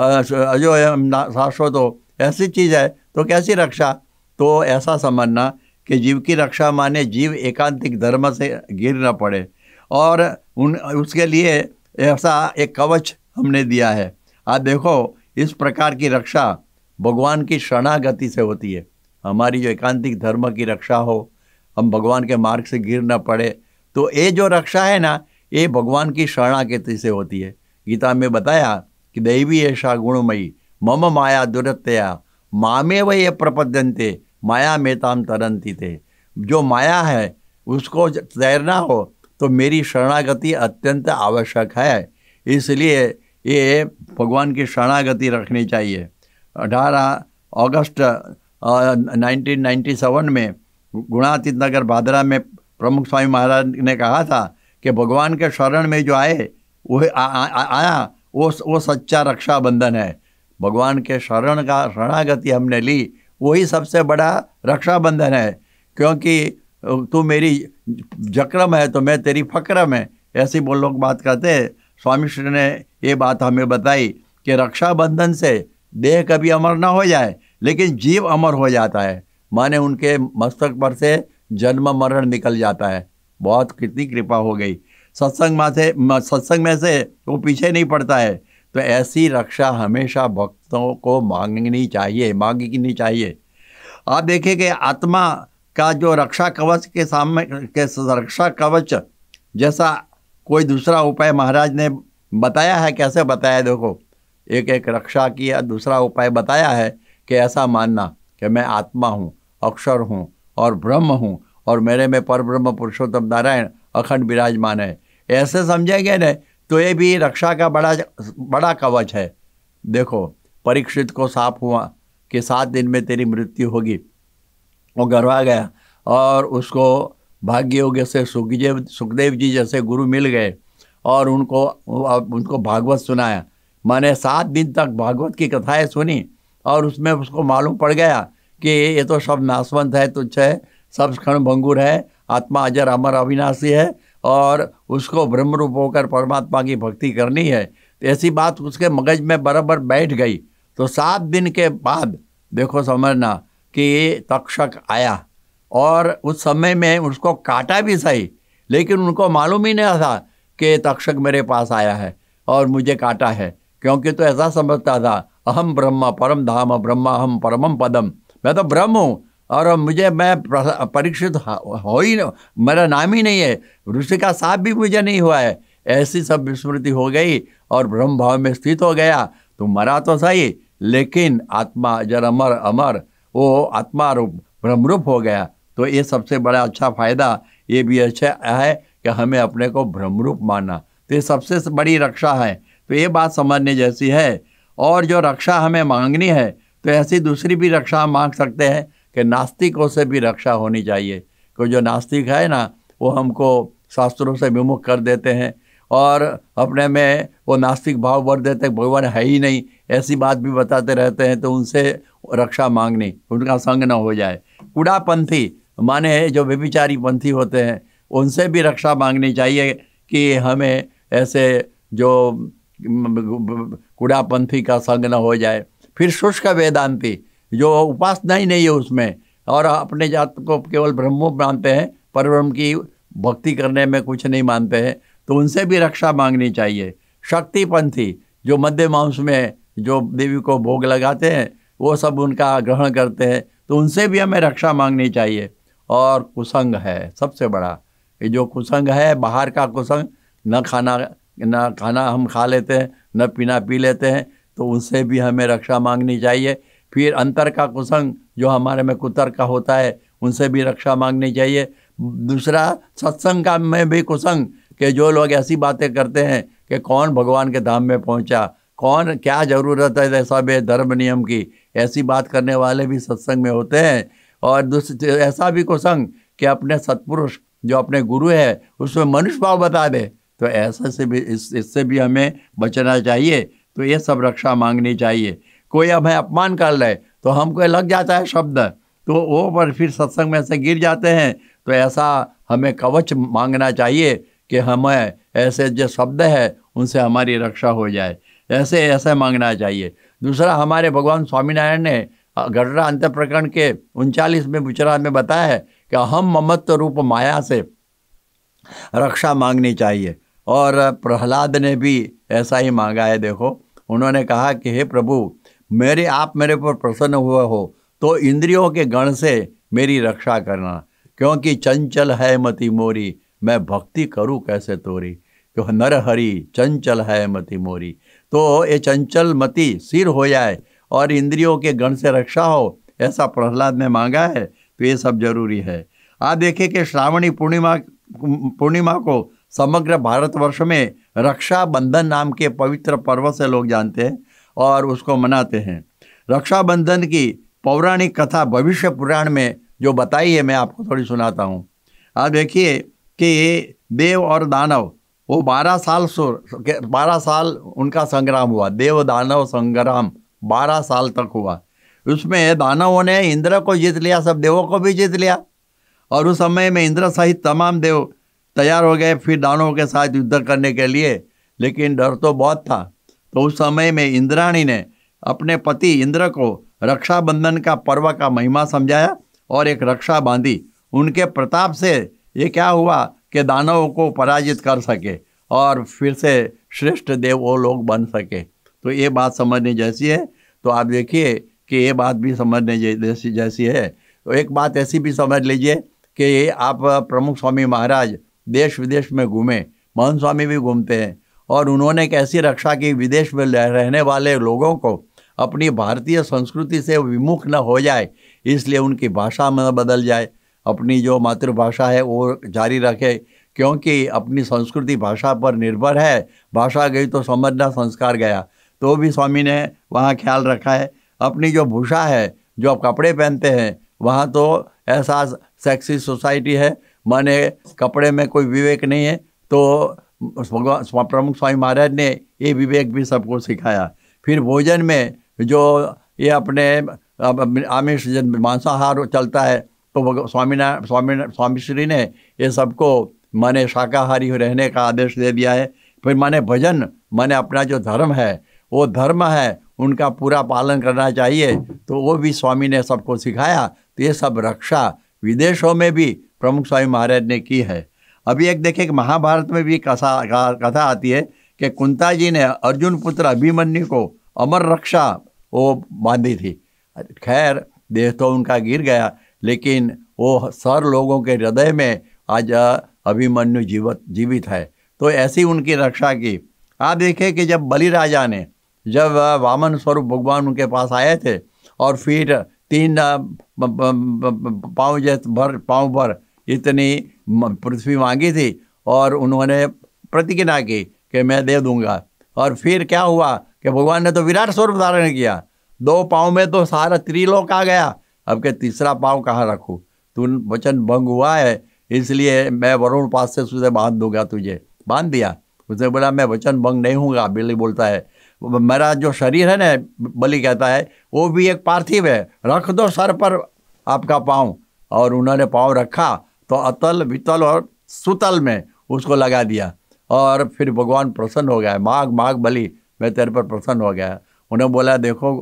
अजो शाश्वत हो, ऐसी चीज़ है, तो कैसी रक्षा। तो ऐसा समझना कि जीव की रक्षा माने जीव एकांतिक धर्म से गिर न पड़े, और उन उसके लिए ऐसा एक कवच हमने दिया है। आप देखो इस प्रकार की रक्षा भगवान की शरणागति से होती है। हमारी जो एकांतिक धर्म की रक्षा हो, हम भगवान के मार्ग से गिर न पड़े, तो ये जो रक्षा है ना, ये भगवान की शरणागति से होती है। गीता में बताया कि दैवी ऐसा गुणमयी मम माया दुरत्या मामे व ये प्रपद्यन्ते माया मेताम तरंती थे। जो माया है उसको तैरना हो तो मेरी शरणागति अत्यंत आवश्यक है। इसलिए ये भगवान की शरणागति रखनी चाहिए। अठारह अगस्त नाइनटीन नाइन्टी सेवन में गुणातीत नगर भादरा में प्रमुख स्वामी महाराज ने कहा था कि भगवान के शरण में जो आए वो आ, आ, आ, आया वो वो सच्चा रक्षा बंधन है। भगवान के शरण का शरणागति हमने ली, वही सबसे बड़ा रक्षाबंधन है। क्योंकि तू मेरी जक्रम है तो मैं तेरी फक्रम है, ऐसी वो लोग बात करते हैं। स्वामी श्री ने ये बात हमें बताई कि रक्षाबंधन से देह कभी अमर ना हो जाए, लेकिन जीव अमर हो जाता है। माने उनके मस्तक पर से जन्म मरण निकल जाता है। बहुत कितनी कृपा हो गई। सत्संग में से सत्संग में से वो पीछे नहीं पड़ता है। तो ऐसी रक्षा हमेशा भक्तों को मांगनी चाहिए, मांगनी चाहिए। आप देखिए कि आत्मा का जो रक्षा कवच के सामने के रक्षा कवच जैसा कोई दूसरा उपाय महाराज ने बताया है। कैसे बताया? देखो, एक एक रक्षा की दूसरा उपाय बताया है कि ऐसा मानना कि मैं आत्मा हूँ, अक्षर हूँ और ब्रह्म हूँ, और मेरे में परब्रह्म पुरुषोत्तम नारायण अखंड विराजमान है। ऐसे समझेंगे न तो ये भी रक्षा का बड़ा बड़ा कवच है। देखो, परीक्षित को साफ हुआ कि सात दिन में तेरी मृत्यु होगी, वो घरवा गया और उसको भाग्य योग से सुखदेव सुखदेव जी जैसे गुरु मिल गए और उनको उनको भागवत सुनाया। माने सात दिन तक भागवत की कथाएं सुनी और उसमें उसको मालूम पड़ गया कि ये तो सब नाशवंत है, तुच्छ है, सब क्षण भंगुर है, आत्मा अजर अमर अविनाशी है और उसको ब्रह्मरूप होकर परमात्मा की भक्ति करनी है। तो ऐसी बात उसके मगज में बराबर बैठ गई। तो सात दिन के बाद देखो समझना कि तक्षक आया और उस समय में उसको काटा भी सही, लेकिन उनको मालूम ही नहीं था कि तक्षक मेरे पास आया है और मुझे काटा है। क्योंकि तो ऐसा समझता था, अहम ब्रह्म परम धाम ब्रह्मा हम परमम पदम, मैं तो ब्रह्म हूँ और मुझे मैं परीक्षित हो ही नहीं, मेरा नाम ही नहीं है, ऋषि का साथ भी मुझे नहीं हुआ है। ऐसी सब विस्मृति हो गई और ब्रह्म भाव में स्थित हो गया। तो मरा तो सही, लेकिन आत्मा अजर अमर अमर वो आत्मा रूप ब्रह्मरूप हो गया। तो ये सबसे बड़ा अच्छा फायदा ये भी अच्छा है कि हमें अपने को ब्रह्मरूप मानना, तो ये सबसे बड़ी रक्षा है। तो ये बात समझने जैसी है। और जो रक्षा हमें मांगनी है तो ऐसी दूसरी भी रक्षा हम मांग सकते हैं कि नास्तिकों से भी रक्षा होनी चाहिए। कोई जो नास्तिक है ना, वो हमको शास्त्रों से विमुख कर देते हैं और अपने में वो नास्तिक भाव भर देते हैं, भगवान है ही नहीं, ऐसी बात भी बताते रहते हैं। तो उनसे रक्षा मांगनी, उनका संग न हो जाए। कूड़ापंथी माने जो व्यभिचारी पंथी होते हैं, उनसे भी रक्षा मांगनी चाहिए कि हमें ऐसे जो कूड़ापंथी का संग न हो जाए। फिर शुष्क वेदांती जो उपासना ही नहीं है उसमें और अपने जात को केवल ब्रह्मो मानते हैं, परब्रह्म की भक्ति करने में कुछ नहीं मानते हैं, तो उनसे भी रक्षा मांगनी चाहिए। शक्तिपंथी जो मध्य मांस में जो देवी को भोग लगाते हैं, वो सब उनका ग्रहण करते हैं, तो उनसे भी हमें रक्षा मांगनी चाहिए। और कुसंग है सबसे बड़ा, ये जो कुसंग है, बाहर का कुसंग, न खाना न खाना हम खा लेते हैं, न पीना पी लेते हैं, तो उनसे भी हमें रक्षा मांगनी चाहिए। फिर अंतर का कुसंग जो हमारे में कुतर का होता है, उनसे भी रक्षा मांगनी चाहिए। दूसरा सत्संग का में भी कुसंग कि जो लोग ऐसी बातें करते हैं कि कौन भगवान के धाम में पहुंचा, कौन क्या ज़रूरत है सब ये धर्म नियम की, ऐसी बात करने वाले भी सत्संग में होते हैं। और दूसरे ऐसा भी कुसंग कि अपने सत्पुरुष जो अपने गुरु है उसमें मनुष्य भाव बता दे, तो ऐसे से भी इस इससे भी हमें बचना चाहिए। तो ये सब रक्षा मांगनी चाहिए। कोई हमें अपमान कर ले तो हमको लग जाता है शब्द, तो वो पर फिर सत्संग में से गिर जाते हैं। तो ऐसा हमें कवच मांगना चाहिए कि हमें ऐसे जो शब्द है उनसे हमारी रक्षा हो जाए, ऐसे ऐसे मांगना चाहिए। दूसरा, हमारे भगवान स्वामीनारायण ने गढ़रा अंत प्रकरण के उनचालीस में विचार में बताया है कि हम ममत्व रूप माया से रक्षा मांगनी चाहिए। और प्रहलाद ने भी ऐसा ही मांगा है। देखो, उन्होंने कहा कि हे प्रभु, मेरे आप मेरे पर प्रसन्न हुए हो तो इंद्रियों के गण से मेरी रक्षा करना, क्योंकि चंचल है मति मोरी, मैं भक्ति करूं कैसे तोरी। क्यों नर हरि चंचल है मति मोरी, तो ये चंचल मति सिर हो जाए और इंद्रियों के गण से रक्षा हो, ऐसा प्रहलाद ने मांगा है। तो ये सब जरूरी है। आप देखिए कि श्रावणी पूर्णिमा पूर्णिमा को समग्र भारतवर्ष में रक्षाबंधन नाम के पवित्र पर्व से लोग जानते हैं और उसको मनाते हैं। रक्षाबंधन की पौराणिक कथा भविष्य पुराण में जो बताई है, मैं आपको थोड़ी सुनाता हूँ। आप देखिए कि देव और दानव वो बारह साल सुर बारह साल उनका संग्राम हुआ, देव दानव संग्राम बारह साल तक हुआ। उसमें दानवों ने इंद्र को जीत लिया, सब देवों को भी जीत लिया। और उस समय में इंद्र सहित तमाम देव तैयार हो गए फिर दानवों के साथ युद्ध करने के लिए, लेकिन डर तो बहुत था। तो उस समय में इंद्राणी ने अपने पति इंद्र को रक्षाबंधन का पर्व का महिमा समझाया और एक रक्षा बांधी। उनके प्रताप से ये क्या हुआ कि दानवों को पराजित कर सके और फिर से श्रेष्ठ देव वो लोग बन सके। तो ये बात समझने जैसी है। तो आप देखिए कि ये बात भी समझने जैसी जैसी है। तो एक बात ऐसी भी समझ लीजिए कि आप प्रमुख स्वामी महाराज देश विदेश में घूमे, मोहन स्वामी भी घूमते हैं, और उन्होंने कैसी रक्षा की विदेश में रहने वाले लोगों को अपनी भारतीय संस्कृति से विमुख न हो जाए, इसलिए उनकी भाषा में बदल जाए, अपनी जो मातृभाषा है वो जारी रखे, क्योंकि अपनी संस्कृति भाषा पर निर्भर है। भाषा गई तो समझना संस्कार गया। तो भी स्वामी ने वहाँ ख्याल रखा है। अपनी जो भूषा है, जो आप कपड़े पहनते हैं, वहाँ तो ऐसा सेक्सी सोसाइटी है, माने कपड़े में कोई विवेक नहीं है। तो प्रमुख स्वामी महाराज ने ये विवेक भी सबको सिखाया। फिर भोजन में जो ये अपने आमिष मांसाहार चलता है, तो स्वामी स्वामी स्वामी श्री ने ये सबको माने शाकाहारी रहने का आदेश दे दिया है। फिर माने भजन, माने अपना जो धर्म है वो धर्म है उनका पूरा पालन करना चाहिए, तो वो भी स्वामी ने सबको सिखाया। तो ये सब रक्षा विदेशों में भी प्रमुख स्वामी महाराज ने की है। अभी एक देखें कि महाभारत में भी कथा कथा आती है कि कुंता जी ने अर्जुन पुत्र अभिमन्यु को अमर रक्षा वो बांधी थी। खैर देह तो उनका गिर गया, लेकिन वो सर लोगों के हृदय में आज अभिमन्यु जीवित जीवित है। तो ऐसी उनकी रक्षा की। आप देखें कि जब बलि राजा ने जब वामन स्वरूप भगवान उनके पास आए थे और फिर तीन पाँव जैसे भर पाँव भर इतनी पृथ्वी मांगी थी और उन्होंने प्रतिज्ञा की कि मैं दे दूंगा, और फिर क्या हुआ कि भगवान ने तो विराट स्वरूप धारण किया। दो पाँव में तो सारा त्रिलोक आ गया, अब के तीसरा पाँव कहाँ रखूँ? तू वचन भंग हुआ है, इसलिए मैं वरुण पास से तुझे बांध दूंगा। तुझे बांध दिया। उसने बोला मैं वचन भंग नहीं हूँगा। बिल्ली बोलता है मेरा जो शरीर है ना, बलि कहता है वो भी एक पार्थिव है, रख दो सर पर आपका पाँव। और उन्होंने पाँव रखा तो अतल वितल और सुतल में उसको लगा दिया, और फिर भगवान प्रसन्न हो गया। माघ माघ बलि, मैं तेरे पर प्रसन्न हो गया। उन्हें बोला देखो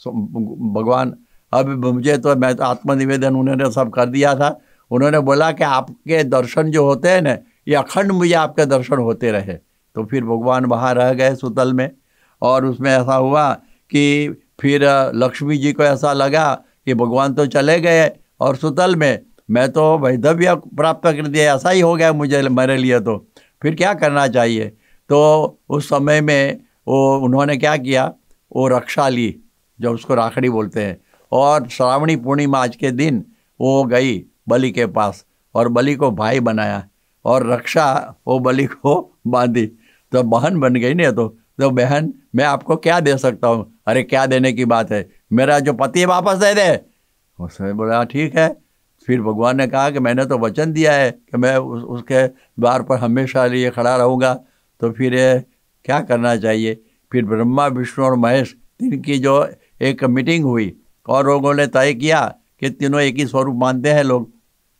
भगवान, अब मुझे तो मैं तो आत्मनिवेदन उन्होंने सब कर दिया था। उन्होंने बोला कि आपके दर्शन जो होते हैं ना, ये अखंड मुझे आपके दर्शन होते रहे। तो फिर भगवान वहाँ रह गए सुतल में, और उसमें ऐसा हुआ कि फिर लक्ष्मी जी को ऐसा लगा कि भगवान तो चले गए और सुतल में मैं तो वैधव्य प्राप्त कर दिया, ऐसा ही हो गया मुझे मेरे लिए, तो फिर क्या करना चाहिए? तो उस समय में वो उन्होंने क्या किया, वो रक्षा ली, जो उसको राखड़ी बोलते हैं, और श्रावणी पूर्णिमा आज के दिन वो गई बलि के पास और बलि को भाई बनाया और रक्षा वो बलि को बांधी। तो बहन बन गई नहीं। तो तो बहन मैं आपको क्या दे सकता हूँ? अरे क्या देने की बात है, मेरा जो पति है वापस दे दे। उसने बोला ठीक है। फिर भगवान ने कहा कि मैंने तो वचन दिया है कि मैं उस, उसके द्वार पर हमेशा लिए खड़ा रहूँगा। तो फिर क्या करना चाहिए? फिर ब्रह्मा विष्णु और महेश तीन की जो एक मीटिंग हुई और लोगों ने तय किया कि तीनों एक ही स्वरूप मानते हैं लोग,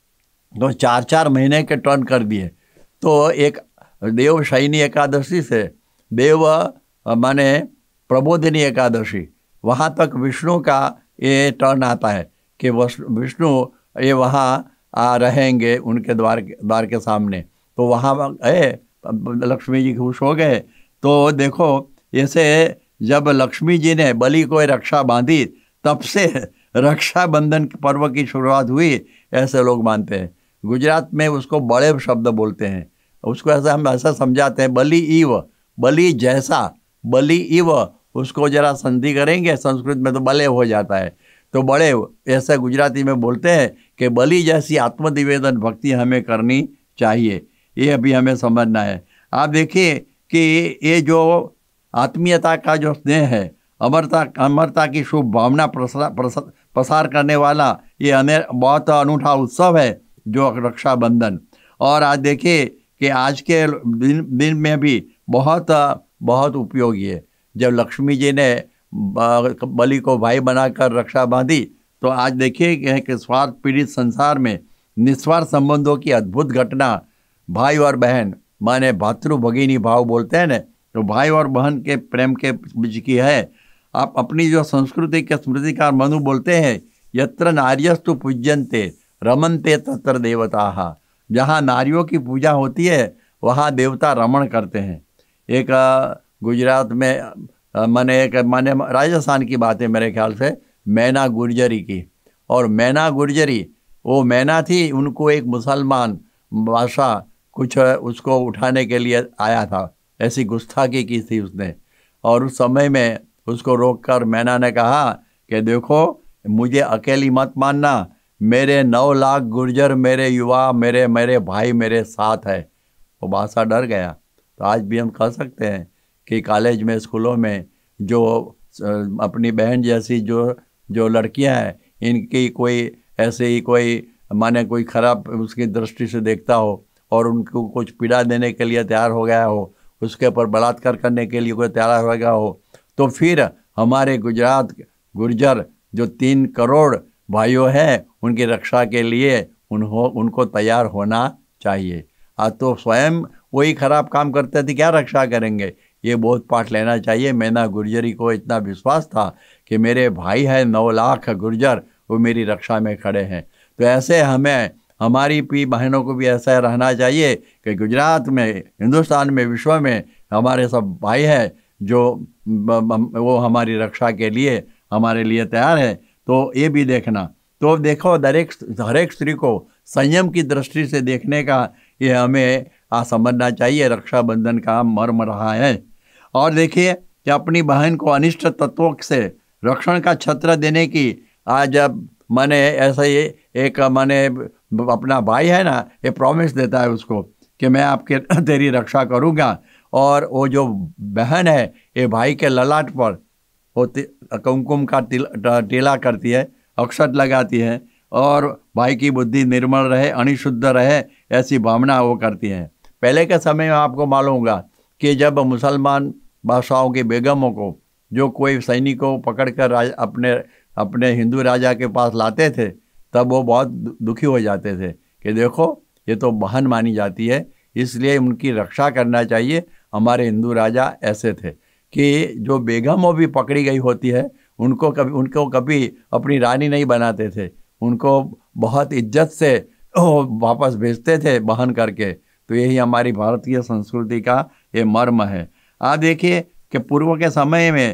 तो चार चार महीने के टर्न कर दिए। तो एक देव शयनी एकादशी से देव माने प्रबोधिनी एकादशी, वहाँ तक विष्णु का ये टर्न आता है कि विष्णु ये वहाँ आ रहेंगे उनके द्वार द्वार के सामने। तो वहाँ गए, लक्ष्मी जी खुश हो गए। तो देखो ऐसे जब लक्ष्मी जी ने बलि को रक्षा बांधी, तब से रक्षाबंधन पर्व की शुरुआत हुई, ऐसे लोग मानते हैं। गुजरात में उसको बड़े शब्द बोलते हैं, उसको ऐसा हम ऐसा समझाते हैं, बलि इव, बलि जैसा, बलि इव, उसको जरा संधि करेंगे संस्कृत में तो बले हो जाता है। तो बड़े ऐसा गुजराती में बोलते हैं कि बलि जैसी आत्मनिवेदन भक्ति हमें करनी चाहिए। ये अभी हमें समझना है। आप देखिए कि ये जो आत्मीयता का जो स्नेह है, अमरता अमरता की शुभ भावना प्रसार प्रसार, प्रसार करने वाला ये अने बहुत अनूठा उत्सव है जो रक्षाबंधन। और आज देखिए कि आज के दिन दिन में भी बहुत बहुत उपयोगी है। जब लक्ष्मी जी ने बलि को भाई बनाकर रक्षा बांधी। तो आज देखिए कि स्वार्थ पीड़ित संसार में निस्वार्थ संबंधों की अद्भुत घटना, भाई और बहन माने भातृ भगिनी भाव बोलते हैं न, तो भाई और बहन के प्रेम के बीच की है। आप अपनी जो संस्कृति के स्मृतिकार मनु बोलते हैं, यत्र नार्यस्तु पूज्यन्ते रमन्ते तत्र देवताः। जहाँ नारियों की पूजा होती है वहाँ देवता रमण करते हैं। एक गुजरात में मैंने एक माने राजस्थान की बात है मेरे ख्याल से, मैना गुर्जरी की। और मैना गुर्जरी वो मैना थी, उनको एक मुसलमान बादशाह कुछ उसको उठाने के लिए आया था, ऐसी गुस्ताखी की थी उसने। और उस समय में उसको रोककर मैना ने कहा कि देखो मुझे अकेली मत मानना, मेरे नौ लाख गुर्जर मेरे युवा मेरे मेरे भाई मेरे साथ है। वो बादशाह डर गया। तो आज भी हम कह सकते हैं कि कॉलेज में स्कूलों में जो अपनी बहन जैसी जो जो लड़कियां हैं, इनकी कोई ऐसे ही कोई माने कोई खराब उसकी दृष्टि से देखता हो और उनको कुछ पीड़ा देने के लिए तैयार हो गया हो, उसके ऊपर बलात्कार करने के लिए कोई तैयार हो गया हो, तो फिर हमारे गुजरात गुर्जर जो तीन करोड़ भाइयों हैं उनकी रक्षा के लिए उन्हों उनको तैयार होना चाहिए। आज तो स्वयं वही खराब काम करते थे, क्या रक्षा करेंगे? ये बहुत पाठ लेना चाहिए। मैना गुर्जरी को इतना विश्वास था कि मेरे भाई हैं नौ लाख गुर्जर, वो मेरी रक्षा में खड़े हैं। तो ऐसे हमें हमारी पी बहनों को भी ऐसा रहना चाहिए कि गुजरात में, हिंदुस्तान में, विश्व में हमारे सब भाई हैं जो वो हमारी रक्षा के लिए हमारे लिए तैयार है। तो ये भी देखना। तो देखो दरेक हर एक स्त्री को संयम की दृष्टि से देखने का ये हमें आ समझना चाहिए। रक्षाबंधन का मर्म रहा है। और देखिए कि अपनी बहन को अनिष्ट तत्वों से रक्षण का छत्र देने की आज अब मैंने ऐसा ही एक मैंने अपना भाई है ना, ये प्रॉमिस देता है उसको कि मैं आपके तेरी रक्षा करूँगा। और वो जो बहन है ये भाई के ललाट पर वो कुमकुम का टीला करती है, अक्षत लगाती है और भाई की बुद्धि निर्मल रहे, अनिशुद्ध रहे, ऐसी भावना वो करती हैं। पहले के समय में आपको मालूम होगा कि जब मुसलमान बादशाहों की बेगमों को जो कोई सैनिकों पकड़कर अपने अपने हिंदू राजा के पास लाते थे, तब वो बहुत दुखी हो जाते थे कि देखो ये तो बहन मानी जाती है, इसलिए उनकी रक्षा करना चाहिए। हमारे हिंदू राजा ऐसे थे कि जो बेगमों भी पकड़ी गई होती है उनको कभी उनको कभी अपनी रानी नहीं बनाते थे, उनको बहुत इज्जत से वापस भेजते थे बहन करके। तो यही हमारी भारतीय संस्कृति का ये मर्म है। आप देखिए कि पूर्व के समय में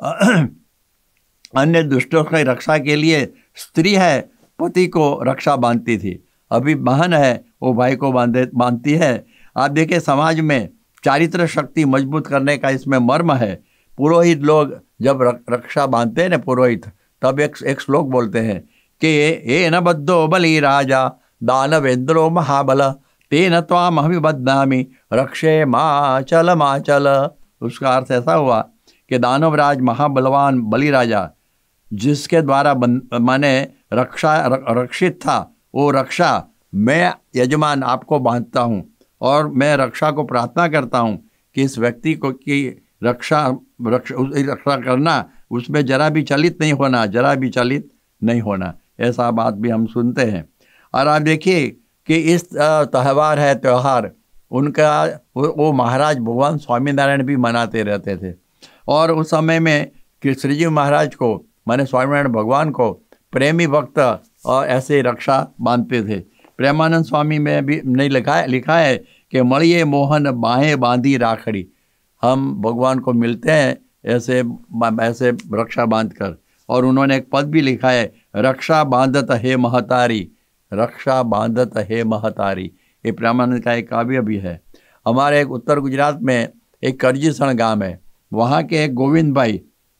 अन्य दुष्टों की रक्षा के लिए स्त्री है पति को रक्षा बांधती थी, अभी बहन है वो भाई को बांधे बांधती है। आप देखिए समाज में चारित्र शक्ति मजबूत करने का इसमें मर्म है। पुरोहित लोग जब रक्षा बांधते हैं ना पुरोहित, तब एक एक श्लोक बोलते हैं कि ये न बद्धो बलि राजा दानवेंद्रो महाबल तेन त्वाम अभिबध्नामि रक्षे माचल माचल। उसका अर्थ ऐसा हुआ कि दानवराज महाबलवान बलि राजा जिसके द्वारा माने रक्षा रक्षित था, वो रक्षा मैं यजमान आपको बांधता हूँ और मैं रक्षा को प्रार्थना करता हूँ कि इस व्यक्ति को की रक्षा रक्षा रक्षा करना, उसमें जरा भी चलित नहीं होना, जरा भी चलित नहीं होना। ऐसा बात भी हम सुनते हैं। और आप देखिए कि इस त्यौहार है त्यौहार उनका वो, वो महाराज भगवान स्वामीनारायण भी मनाते रहते थे। और उस समय में कि श्री जी महाराज को माने स्वामीनारायण भगवान को प्रेमी भक्त और ऐसे रक्षा बांधते थे। प्रेमानंद स्वामी में भी नहीं लिखा है लिखा है कि मणिये मोहन बाहें बांधी राखड़ी। हम भगवान को मिलते हैं ऐसे ऐसे रक्षा बांध कर। और उन्होंने एक पद भी लिखा है, रक्षा बांधत हे महतारी, रक्षा बांधत हे महतारी। ये प्रेमानंद का एक काव्य भी है। हमारे एक उत्तर गुजरात में एक करजीसण गांव है, वहाँ के एक गोविंद भाई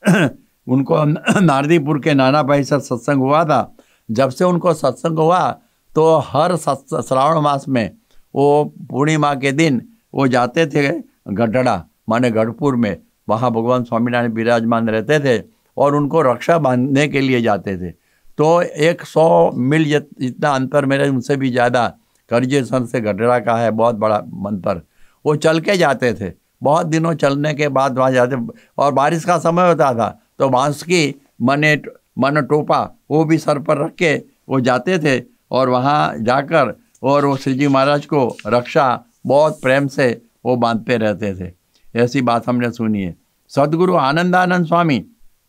उनको नारदीपुर के नाना भाई से सत्संग हुआ था। जब से उनको सत्संग हुआ तो हर श्रावण मास में वो पूर्णिमा के दिन वो जाते थे गढ़ड़ा माने गढ़पुर में, वहाँ भगवान स्वामीनारायण विराजमान रहते थे और उनको रक्षा बांधने के लिए जाते थे। तो एक सौ मील जितना अंतर मेरे उनसे भी ज़्यादा करजेसन से गढ़ड़ा का है, बहुत बड़ा अंतर। वो चल के जाते थे, बहुत दिनों चलने के बाद वहाँ जाते, और बारिश का समय होता था तो बांस की मने मन टोपा वो भी सर पर रख के वो जाते थे और वहाँ जाकर और वो श्री जी महाराज को रक्षा बहुत प्रेम से वो बांधते रहते थे। ऐसी बात हमने सुनी है। सदगुरु आनंदानंद स्वामी,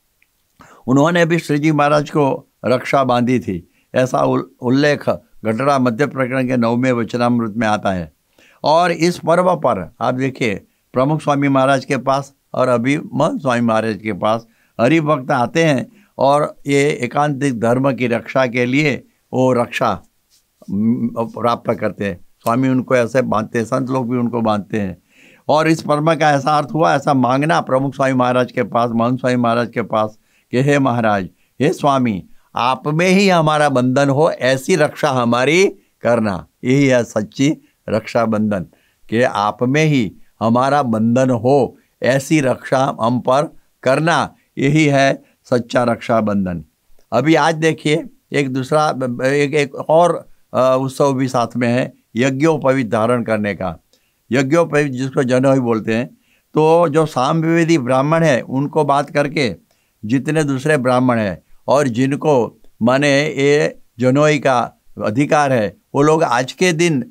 उन्होंने भी श्री जी महाराज को रक्षा बांधी थी, ऐसा उल्लेख घटड़ा मध्य प्रकरण के नौवें वचनामृत में आता है। और इस पर्व पर आप देखिए प्रमुख स्वामी महाराज के पास और अभी महंत स्वामी महाराज के पास हरिभक्त आते हैं और ये एकांतिक धर्म की रक्षा के लिए वो रक्षा प्राप्त करते हैं। स्वामी उनको ऐसे बांधते हैं, संत लोग भी उनको बांधते हैं। और इस पर्व का ऐसा अर्थ हुआ, ऐसा मांगना प्रमुख स्वामी महाराज के पास, महंत स्वामी महाराज के पास कि हे महाराज, हे स्वामी, आप में ही हमारा बंधन हो, ऐसी रक्षा हमारी करना। यही है सच्ची रक्षा बंधन, कि आप में ही हमारा बंधन हो, ऐसी रक्षा हम पर करना। यही है सच्चा रक्षा बंधन। अभी आज देखिए एक दूसरा एक एक और उत्सव भी साथ में है, यज्ञोपवीत धारण करने का। यज्ञोपवीत जिसको जनोई बोलते हैं, तो जो सामवेदी ब्राह्मण है उनको बात करके जितने दूसरे ब्राह्मण हैं और जिनको माने ये जनोई का अधिकार है, वो लोग आज के दिन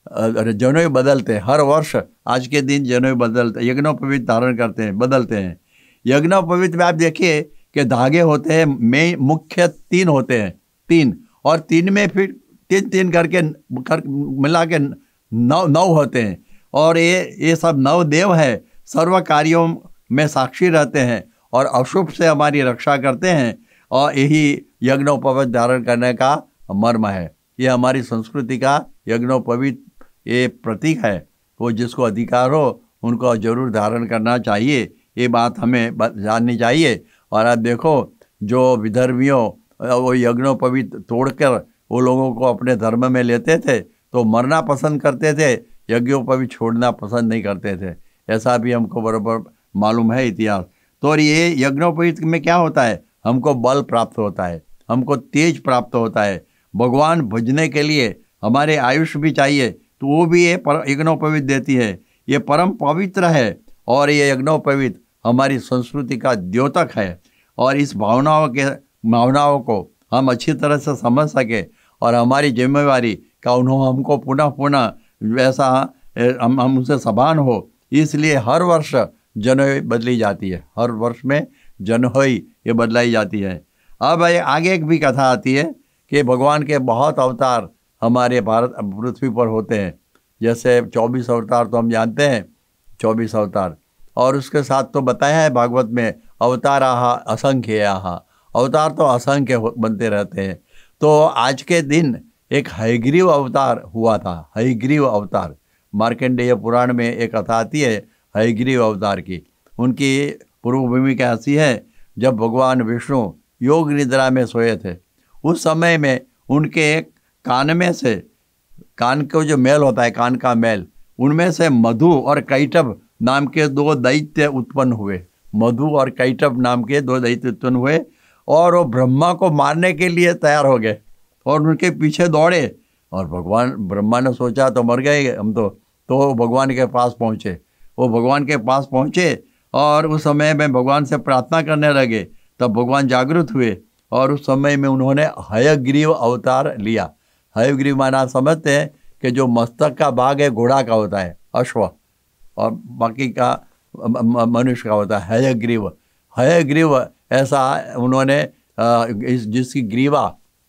जनोई बदलते हैं। हर वर्ष आज के दिन जनोई बदलते, यज्ञोपवीत धारण करते हैं, बदलते हैं। यज्ञोपवीत में आप देखिए कि धागे होते हैं, में मुख्य तीन होते हैं, तीन, और तीन में फिर तीन तीन करके कर मिला के नौ नौ होते हैं। और ये ये सब नौ देव है, सर्व कार्यों में साक्षी रहते हैं और अशुभ से हमारी रक्षा करते हैं। और यही यज्ञोपवीत धारण करने का मर्म है। ये हमारी संस्कृति का यज्ञोपवीत ये प्रतीक है। वो जिसको अधिकार हो उनको जरूर धारण करना चाहिए, ये बात हमें जाननी चाहिए। और आप देखो जो विदर्भियों वो यज्ञोपवीत तोड़कर वो लोगों को अपने धर्म में लेते थे, तो मरना पसंद करते थे, यज्ञोपवीत छोड़ना पसंद नहीं करते थे। ऐसा भी हमको बराबर मालूम है इतिहास। तो ये यज्ञोपवीत में क्या होता है, हमको बल प्राप्त होता है, हमको तेज प्राप्त होता है। भगवान भजने के लिए हमारे आयुष भी चाहिए, तो वो भी ये यज्ञोपवीत देती है। ये परम पवित्र है और ये यज्ञोपवीत हमारी संस्कृति का द्योतक है। और इस भावनाओं के भावनाओं को हम अच्छी तरह से समझ सके और हमारी जिम्मेवारी का उन्होंने हमको पुनः पुनः वैसा हम हम उनसे समान हो, इसलिए हर वर्ष जनोई बदली जाती है। हर वर्ष में जनोई ये बदलाई जाती है। अब आगे एक भी कथा आती है कि भगवान के बहुत अवतार हमारे भारत पृथ्वी पर होते हैं। जैसे चौबीस अवतार तो हम जानते हैं, चौबीस अवतार, और उसके साथ तो बताया है भागवत में अवताराहा असंख्याहा, अवतार तो असंख्य बनते रहते हैं। तो आज के दिन एक हयग्रीव अवतार हुआ था, हयग्रीव अवतार। मार्कंडेय पुराण में एक कथा आती है हयग्रीव अवतार की। उनकी पूर्व भूमिका ऐसी है, जब भगवान विष्णु योग निद्रा में सोए थे, उस समय में उनके कान में से, कान को जो मैल होता है, कान का मैल, उनमें से मधु और कैटभ नाम के दो दैत्य उत्पन्न हुए। मधु और कैटभ नाम के दो दैत्य उत्पन्न हुए और वो ब्रह्मा को मारने के लिए तैयार हो गए और उनके पीछे दौड़े। और भगवान ब्रह्मा ने सोचा तो मर गए हम तो तो भगवान के पास पहुँचे। वो भगवान के पास पहुँचे और उस समय में भगवान से प्रार्थना करने लगे। तब भगवान जागृत हुए और उस समय में उन्होंने हयग्रीव अवतार लिया। हयग्रीव माना समझते हैं कि जो मस्तक का भाग है घोड़ा का होता है, अश्व, और बाकी का मनुष्य का होता है हयग्रीव। हयग्रीव ऐसा उन्होंने इस जिसकी ग्रीवा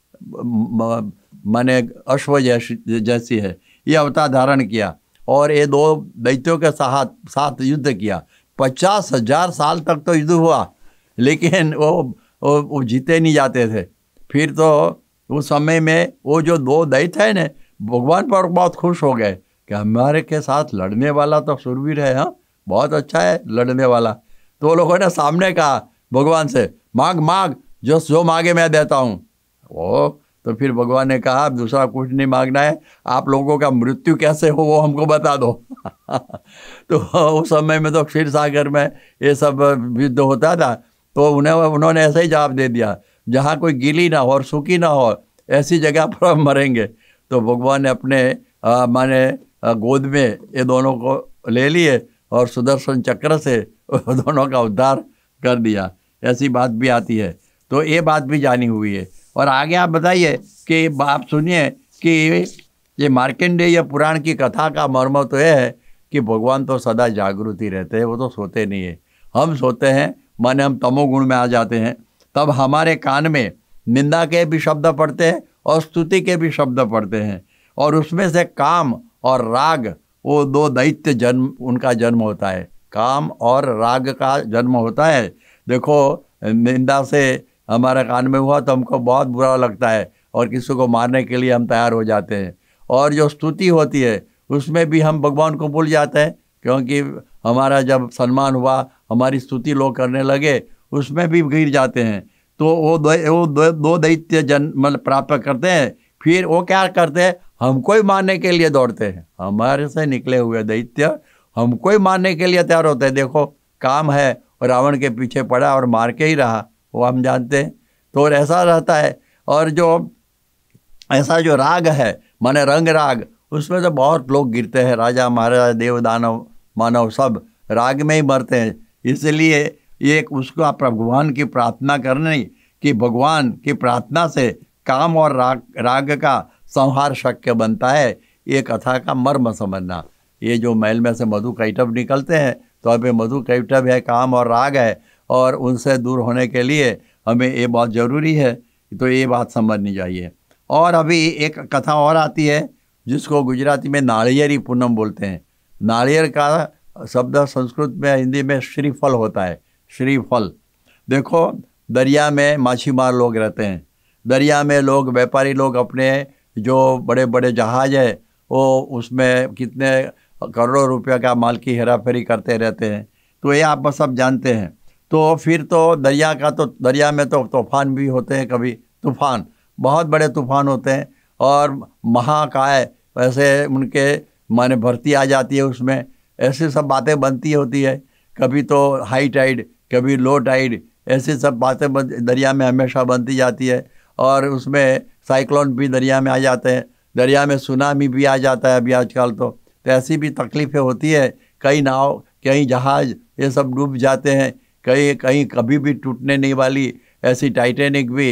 माने अश्व जैसी जैसी है, ये अवतार धारण किया और ये दो दैत्यों के साथ साथ युद्ध किया। पचास हजार साल तक तो युद्ध हुआ, लेकिन वो वो, वो जीते नहीं जाते थे। फिर तो उस समय में वो जो दो दैत्य है ना, भगवान पर बहुत खुश हो गए कि हमारे के साथ लड़ने वाला तो शूरवीर है, हाँ बहुत अच्छा है लड़ने वाला। तो लोगों ने सामने कहा भगवान से, मांग मांग, जो जो मांगे मैं देता हूँ। वो तो फिर भगवान ने कहा दूसरा कुछ नहीं मांगना है, आप लोगों का मृत्यु कैसे हो वो हमको बता दो। तो उस समय में तो क्षीर सागर में ये सब युद्ध होता था, तो उन्हें उन्होंने ऐसा ही जवाब दे दिया, जहाँ कोई गीली ना हो और सूखी ना हो ऐसी जगह पर हम मरेंगे। तो भगवान ने अपने आ, माने आ, गोद में ये दोनों को ले लिए और सुदर्शन चक्र से दोनों का उद्धार कर दिया। ऐसी बात भी आती है। तो ये बात भी जानी हुई है। और आगे आप बताइए कि आप सुनिए कि ये मार्कंडेय पुराण की कथा का मर्म तो यह है कि भगवान तो सदा जागृत ही रहते हैं, वो तो सोते नहीं है। हम सोते हैं, माने हम तमोगुण में आ जाते हैं, तब हमारे कान में निंदा के भी शब्द पड़ते हैं और स्तुति के भी शब्द पड़ते हैं, और उसमें से काम और राग, वो दो दैत्य जन्म, उनका जन्म होता है। काम और राग का जन्म होता है। देखो, निंदा से हमारे कान में हुआ तो हमको बहुत बुरा लगता है और किसी को मारने के लिए हम तैयार हो जाते हैं। और जो स्तुति होती है उसमें भी हम भगवान को भूल जाते हैं, क्योंकि हमारा जब सम्मान हुआ, हमारी स्तुति लोग करने लगे, उसमें भी गिर जाते हैं। तो वो दो वो दो, दो दैत्य जन्म मतलब प्राप्त करते हैं। फिर वो क्या करते हैं, हमको ही मारने के लिए दौड़ते हैं। हमारे से निकले हुए दैत्य हमको ही मारने के लिए तैयार होते हैं। देखो, काम है और रावण के पीछे पड़ा और मार के ही रहा, वो हम जानते हैं। तो ऐसा रहता है। और जो ऐसा जो राग है, माने रंग राग, उसमें तो बहुत लोग गिरते हैं। राजा महाराजा, देव दानव मानव सब राग में ही मरते हैं। इसलिए ये उसको भगवान की प्रार्थना करनी कि भगवान की प्रार्थना से काम और राग राग का संहार शक्य बनता है। ये कथा का मर्म समझना। ये जो मैल में से मधु कैटभ निकलते हैं, तो अभी मधु कैटभ है, काम और राग है, और उनसे दूर होने के लिए हमें ये बहुत ज़रूरी है। तो ये बात समझनी चाहिए। और अभी एक कथा और आती है जिसको गुजराती में नारियेरी पूनम बोलते हैं। नारियल का शब्द संस्कृत में, हिंदी में श्रीफल होता है। श्रीफल, देखो, दरिया में माछीमार लोग रहते हैं। दरिया में लोग, व्यापारी लोग, अपने जो बड़े बड़े जहाज है, वो उसमें कितने करोड़ों रुपये का माल की हेरा फेरी करते रहते हैं। तो ये आप सब जानते हैं। तो फिर तो दरिया का तो दरिया में तो तूफान भी होते हैं, कभी तूफान, बहुत बड़े तूफान होते हैं, और महाकाय वैसे उनके माने भर्ती आ जाती है उसमें। ऐसी सब बातें बनती होती है। कभी तो हाई टाइड, कभी लो टाइड, ऐसी सब बातें दरिया में हमेशा बनती जाती है। और उसमें साइक्लोन भी दरिया में आ जाते हैं, दरिया में सुनामी भी आ जाता है अभी आजकल। तो, तो ऐसी भी तकलीफ़ें होती है। कई नाव, कई जहाज़, ये सब डूब जाते हैं। कई कहीं कभी भी टूटने नहीं वाली, ऐसी टाइटैनिक भी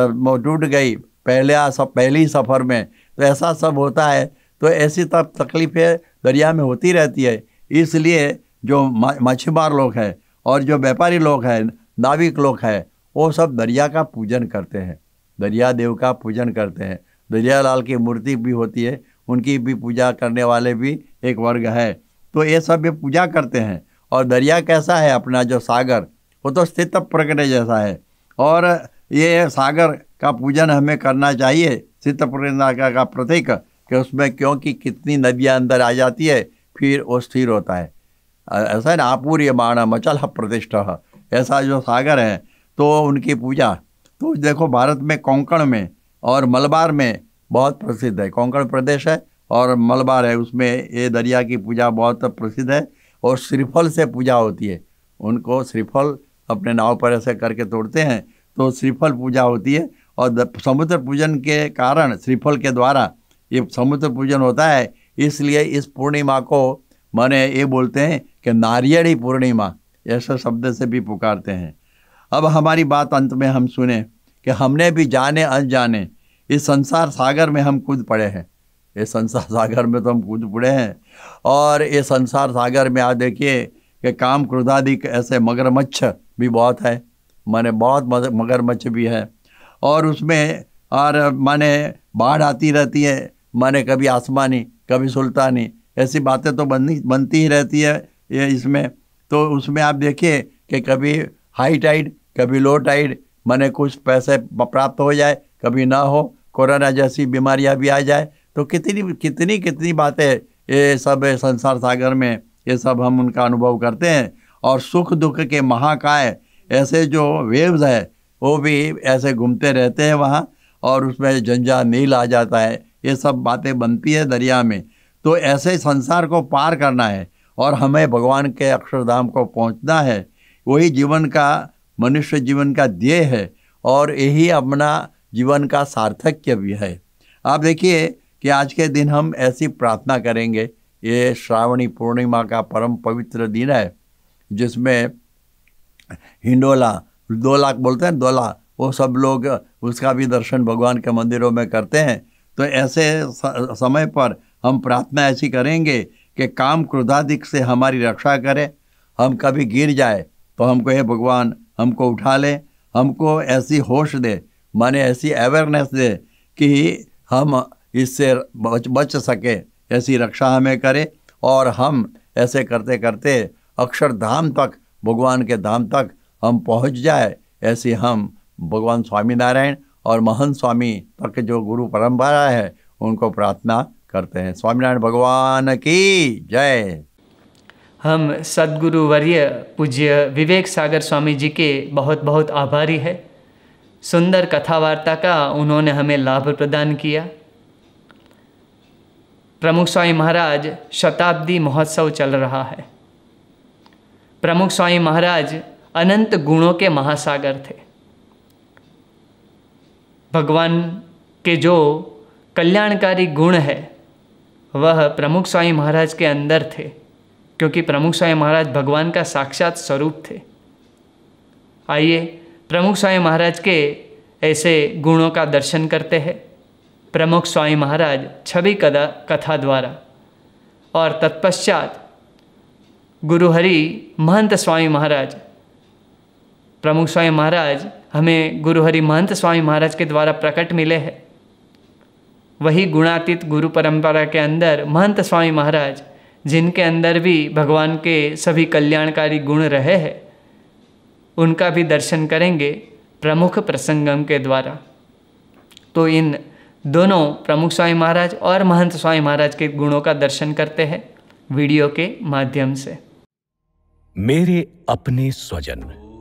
टूट गई पहले सब पहली सफ़र में। तो ऐसा सब होता है। तो ऐसी तब तकलीफ़ें दरिया में होती रहती है। इसलिए जो मछुआर लोग हैं और जो व्यापारी लोग हैं, नाविक लोग हैं, वो सब दरिया का पूजन करते हैं, दरिया देव का पूजन करते हैं। दरियालाल की मूर्ति भी होती है, उनकी भी पूजा करने वाले भी एक वर्ग है। तो ये सब ये पूजा करते हैं। और दरिया कैसा है, अपना जो सागर, वो तो स्थित प्रज्ञ जैसा है। और ये सागर का पूजन हमें करना चाहिए, स्थित प्रज्ञ का प्रतीक, कि उसमें क्योंकि कितनी नदियाँ अंदर आ जाती है, फिर वो स्थिर होता है। ऐसा है ना, आपूर्य बाण मचल प्रतिष्ठा, ऐसा जो सागर है, तो उनकी पूजा तो देखो भारत में कोंकण में और मलबार में बहुत प्रसिद्ध है। कोंकण प्रदेश है और मलबार है, उसमें ये दरिया की पूजा बहुत प्रसिद्ध है। और श्रीफल से पूजा होती है। उनको श्रीफल अपने नाव पर ऐसे करके तोड़ते हैं, तो श्रीफल पूजा होती है। और समुद्र पूजन के कारण, श्रीफल के द्वारा ये समुद्र पूजन होता है। इसलिए इस पूर्णिमा को माने ये बोलते हैं कि नारियेरी पूर्णिमा, ऐसे शब्द से भी पुकारते हैं। अब हमारी बात अंत में हम सुने कि हमने भी जाने अनजाने इस संसार सागर में हम कूद पड़े हैं। ये संसार सागर में तो हम कूद पड़े हैं। और ये संसार सागर में आप देखिए कि काम क्रोधादि ऐसे मगरमच्छ भी बहुत है, माने बहुत मगरमच्छ भी है। और उसमें और माने बाढ़ आती रहती है, माने कभी आसमानी कभी सुल्तानी, ऐसी बातें तो बनती बनती ही रहती है ये इसमें। तो उसमें आप देखिए कि कभी हाई टाइड, कभी लो टाइड, माने कुछ पैसे प्राप्त हो जाए, कभी ना हो, कोरोना जैसी बीमारियां भी आ जाए। तो कितनी कितनी कितनी बातें ये सब संसार सागर में, ये सब हम उनका अनुभव करते हैं। और सुख दुख के महाकाय ऐसे जो वेव्स है, वो भी ऐसे घूमते रहते हैं वहाँ, और उसमें जंजा नील आ जाता है। ये सब बातें बनती है दरिया में। तो ऐसे संसार को पार करना है और हमें भगवान के अक्षरधाम को पहुंचना है। वही जीवन का, मनुष्य जीवन का ध्येय है, और यही अपना जीवन का सार्थक्य भी है। आप देखिए कि आज के दिन हम ऐसी प्रार्थना करेंगे। ये श्रावणी पूर्णिमा का परम पवित्र दिन है, जिसमें हिंडोला दो लाख बोलते हैं, दो लाख, वो सब लोग उसका भी दर्शन भगवान के मंदिरों में करते हैं। तो ऐसे समय पर हम प्रार्थना ऐसी करेंगे कि काम क्रोधादिक से हमारी रक्षा करे। हम कभी गिर जाए तो हमको हे भगवान हमको उठा ले, हमको ऐसी होश दे, माने ऐसी अवेयरनेस दे कि हम इससे बच बच सके, ऐसी रक्षा हमें करे। और हम ऐसे करते करते अक्षरधाम तक, भगवान के धाम तक हम पहुंच जाए, ऐसी हम भगवान स्वामीनारायण और महंत स्वामी तक जो गुरु परंपरा है उनको प्रार्थना करते हैं। स्वामीनारायण भगवान की जय। हम सद्गुरु वर्य पूज्य विवेक सागर स्वामी जी के बहुत बहुत आभारी है। सुंदर कथा वार्ता का उन्होंने हमें लाभ प्रदान किया। प्रमुख स्वामी महाराज शताब्दी महोत्सव चल रहा है। प्रमुख स्वामी महाराज अनंत गुणों के महासागर थे। भगवान के जो कल्याणकारी गुण है वह प्रमुख स्वामी महाराज के अंदर थे, क्योंकि प्रमुख स्वामी महाराज भगवान का साक्षात स्वरूप थे। आइए प्रमुख स्वामी महाराज के ऐसे गुणों का दर्शन करते हैं। प्रमुख स्वामी महाराज छवि कदा कथा द्वारा और तत्पश्चात गुरुहरि महंत स्वामी महाराज, प्रमुख स्वामी महाराज हमें गुरुहरि महंत स्वामी महाराज के द्वारा प्रकट मिले हैं। वही गुणातीत गुरु परंपरा के अंदर महंत स्वामी महाराज, जिनके अंदर भी भगवान के सभी कल्याणकारी गुण रहे हैं, उनका भी दर्शन करेंगे प्रमुख प्रसंगम के द्वारा। तो इन दोनों प्रमुख स्वामी महाराज और महंत स्वामी महाराज के गुणों का दर्शन करते हैं वीडियो के माध्यम से। मेरे अपने स्वजन।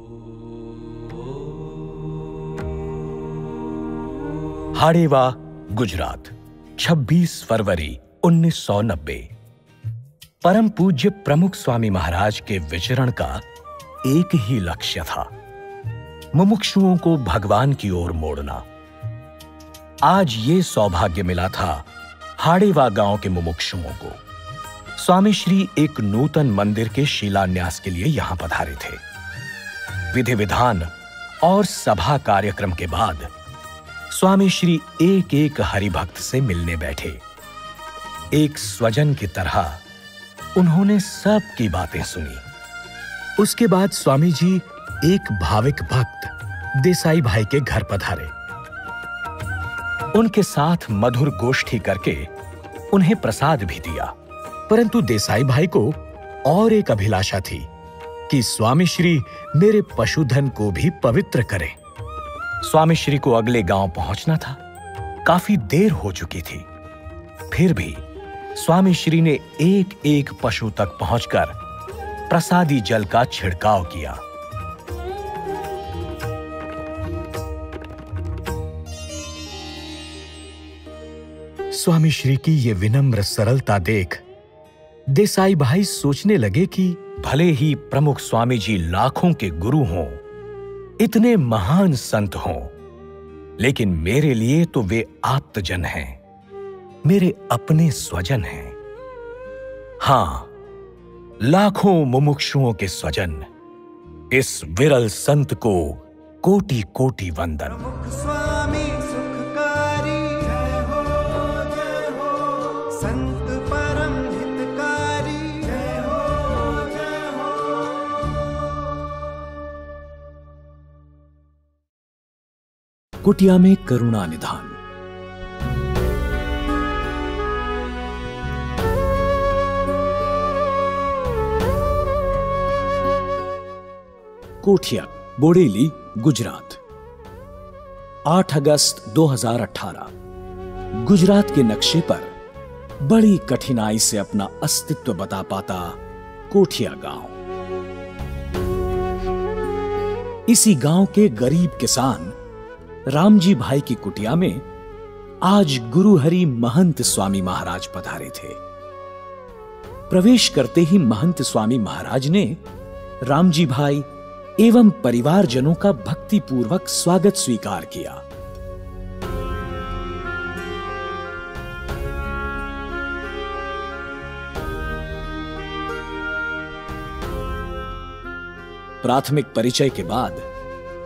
हाड़ेवा, गुजरात, छब्बीस फरवरी उन्नीस सौ नब्बे। परम पूज्य प्रमुख स्वामी महाराज के विचरण का एक ही लक्ष्य था, मुमुक्षुओं को भगवान की ओर मोड़ना। आज ये सौभाग्य मिला था हाड़ेवा गांव के मुमुक्षुओं को। स्वामी श्री एक नूतन मंदिर के शिलान्यास के लिए यहां पधारे थे। विधि विधान और सभा कार्यक्रम के बाद स्वामी श्री एक एक हरिभक्त से मिलने बैठे। एक स्वजन की तरह उन्होंने सब की बातें सुनी। उसके बाद स्वामी जी एक भाविक भक्त देसाई भाई के घर पधारे। उनके साथ मधुर गोष्ठी करके उन्हें प्रसाद भी दिया, परंतु देसाई भाई को और एक अभिलाषा थी कि स्वामी श्री मेरे पशुधन को भी पवित्र करें। स्वामी श्री को अगले गांव पहुंचना था, काफी देर हो चुकी थी। फिर भी स्वामी श्री ने एक एक पशु तक पहुंचकर प्रसादी जल का छिड़काव किया। स्वामी श्री की ये विनम्र सरलता देख देसाई भाई सोचने लगे कि भले ही प्रमुख स्वामी जी लाखों के गुरु हों, इतने महान संत हों, लेकिन मेरे लिए तो वे आप्तजन हैं, मेरे अपने स्वजन हैं। हां, लाखों मुमुक्षुओं के स्वजन, इस विरल संत को कोटि कोटि वंदन। स्वामी सुखकारी जय हो जय हो, संत परम हितकारी जय हो जय हो। कुटिया में करुणा निधान। कोठिया, बोडेली, गुजरात, आठ अगस्त दो हज़ार अठारह। गुजरात के नक्शे पर बड़ी कठिनाई से अपना अस्तित्व बता पाता कोठिया गांव। इसी गांव के गरीब किसान रामजी भाई की कुटिया में आज गुरुहरि महंत स्वामी महाराज पधारे थे। प्रवेश करते ही महंत स्वामी महाराज ने रामजी भाई एवं परिवारजनों का भक्तिपूर्वक स्वागत स्वीकार किया। प्राथमिक परिचय के बाद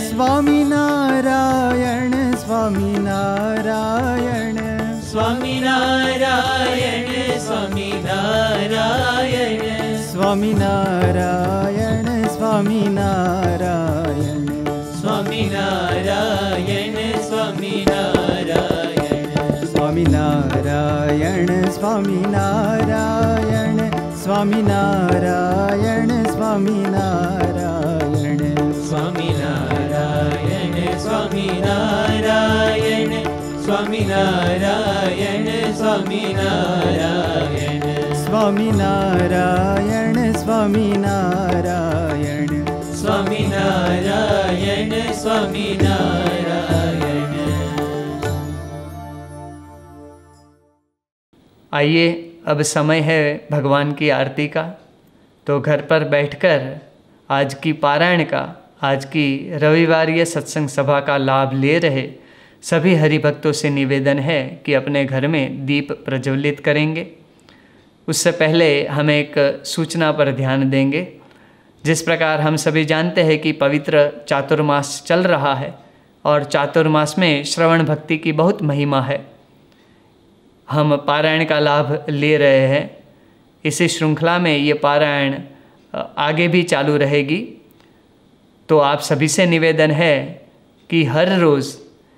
स्वामीनारायण स्वामीनारायण स्वामीनारायण स्वामीनारायण स्वामीनारायण स्वामीनारायण स्वामीनारायण स्वामीनारायण स्वामीनारायण स्वामीनारायण स्वामीनारायण स्वामीनारायण स्वामीनारायण स्वामीनारायण स्वामीनारायण स्वामीनारायण। आइए अब समय है भगवान की आरती का। तो घर पर बैठकर आज की पारायण का, आज की रविवारीय सत्संग सभा का लाभ ले रहे सभी हरिभक्तों से निवेदन है कि अपने घर में दीप प्रज्वलित करेंगे। उससे पहले हम एक सूचना पर ध्यान देंगे। जिस प्रकार हम सभी जानते हैं कि पवित्र चातुर्मास चल रहा है और चातुर्मास में श्रवण भक्ति की बहुत महिमा है। हम पारायण का लाभ ले रहे हैं। इसी श्रृंखला में ये पारायण आगे भी चालू रहेगी। तो आप सभी से निवेदन है कि हर रोज़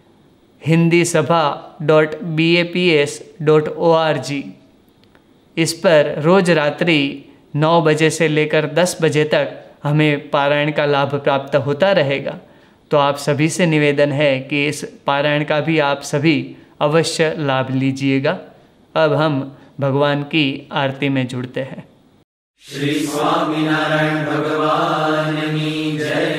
Hindi Sabha dot B A P S dot O R G इस पर रोज़ रात्रि नौ बजे से लेकर दस बजे तक हमें पारायण का लाभ प्राप्त होता रहेगा। तो आप सभी से निवेदन है कि इस पारायण का भी आप सभी अवश्य लाभ लीजिएगा। अब हम भगवान की आरती में जुड़ते हैं। श्री स्वामीनारायण भगवान की जय।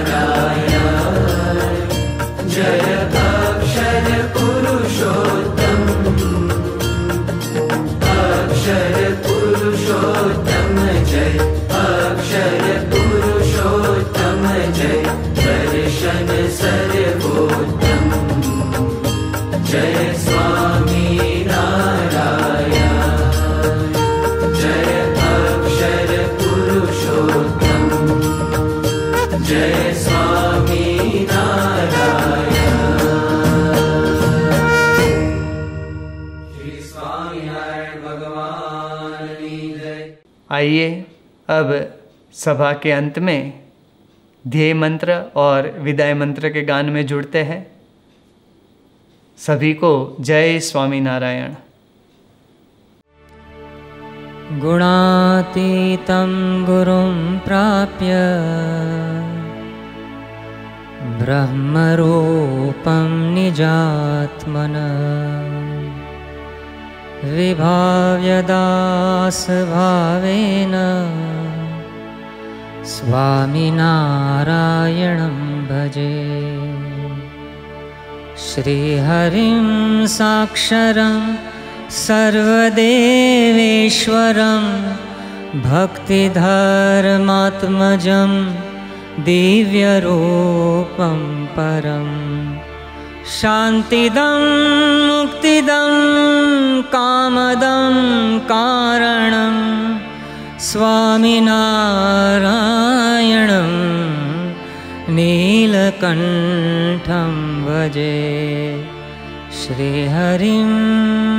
जय अक्षर पुरुषोत्तम आइए अब सभा के अंत में ध्येय मंत्र और विदाई मंत्र के गान में जुड़ते हैं। सभी को जय स्वामी नारायण। गुणातीतं गुरुं प्राप्य ब्रह्मरूपं निजात्मनः विभाव्यदासभावेन स्वामिनारायणं भजे। श्रीहरिं साक्षरं सर्वदेवेश्वरं भक्तिधर्मात्मजं दिव्यरूपं परं शान्तिदं मुक्तिदं कामदं कारणं स्वामिनारायणं नीलकण्ठं भजे। श्रीहरिं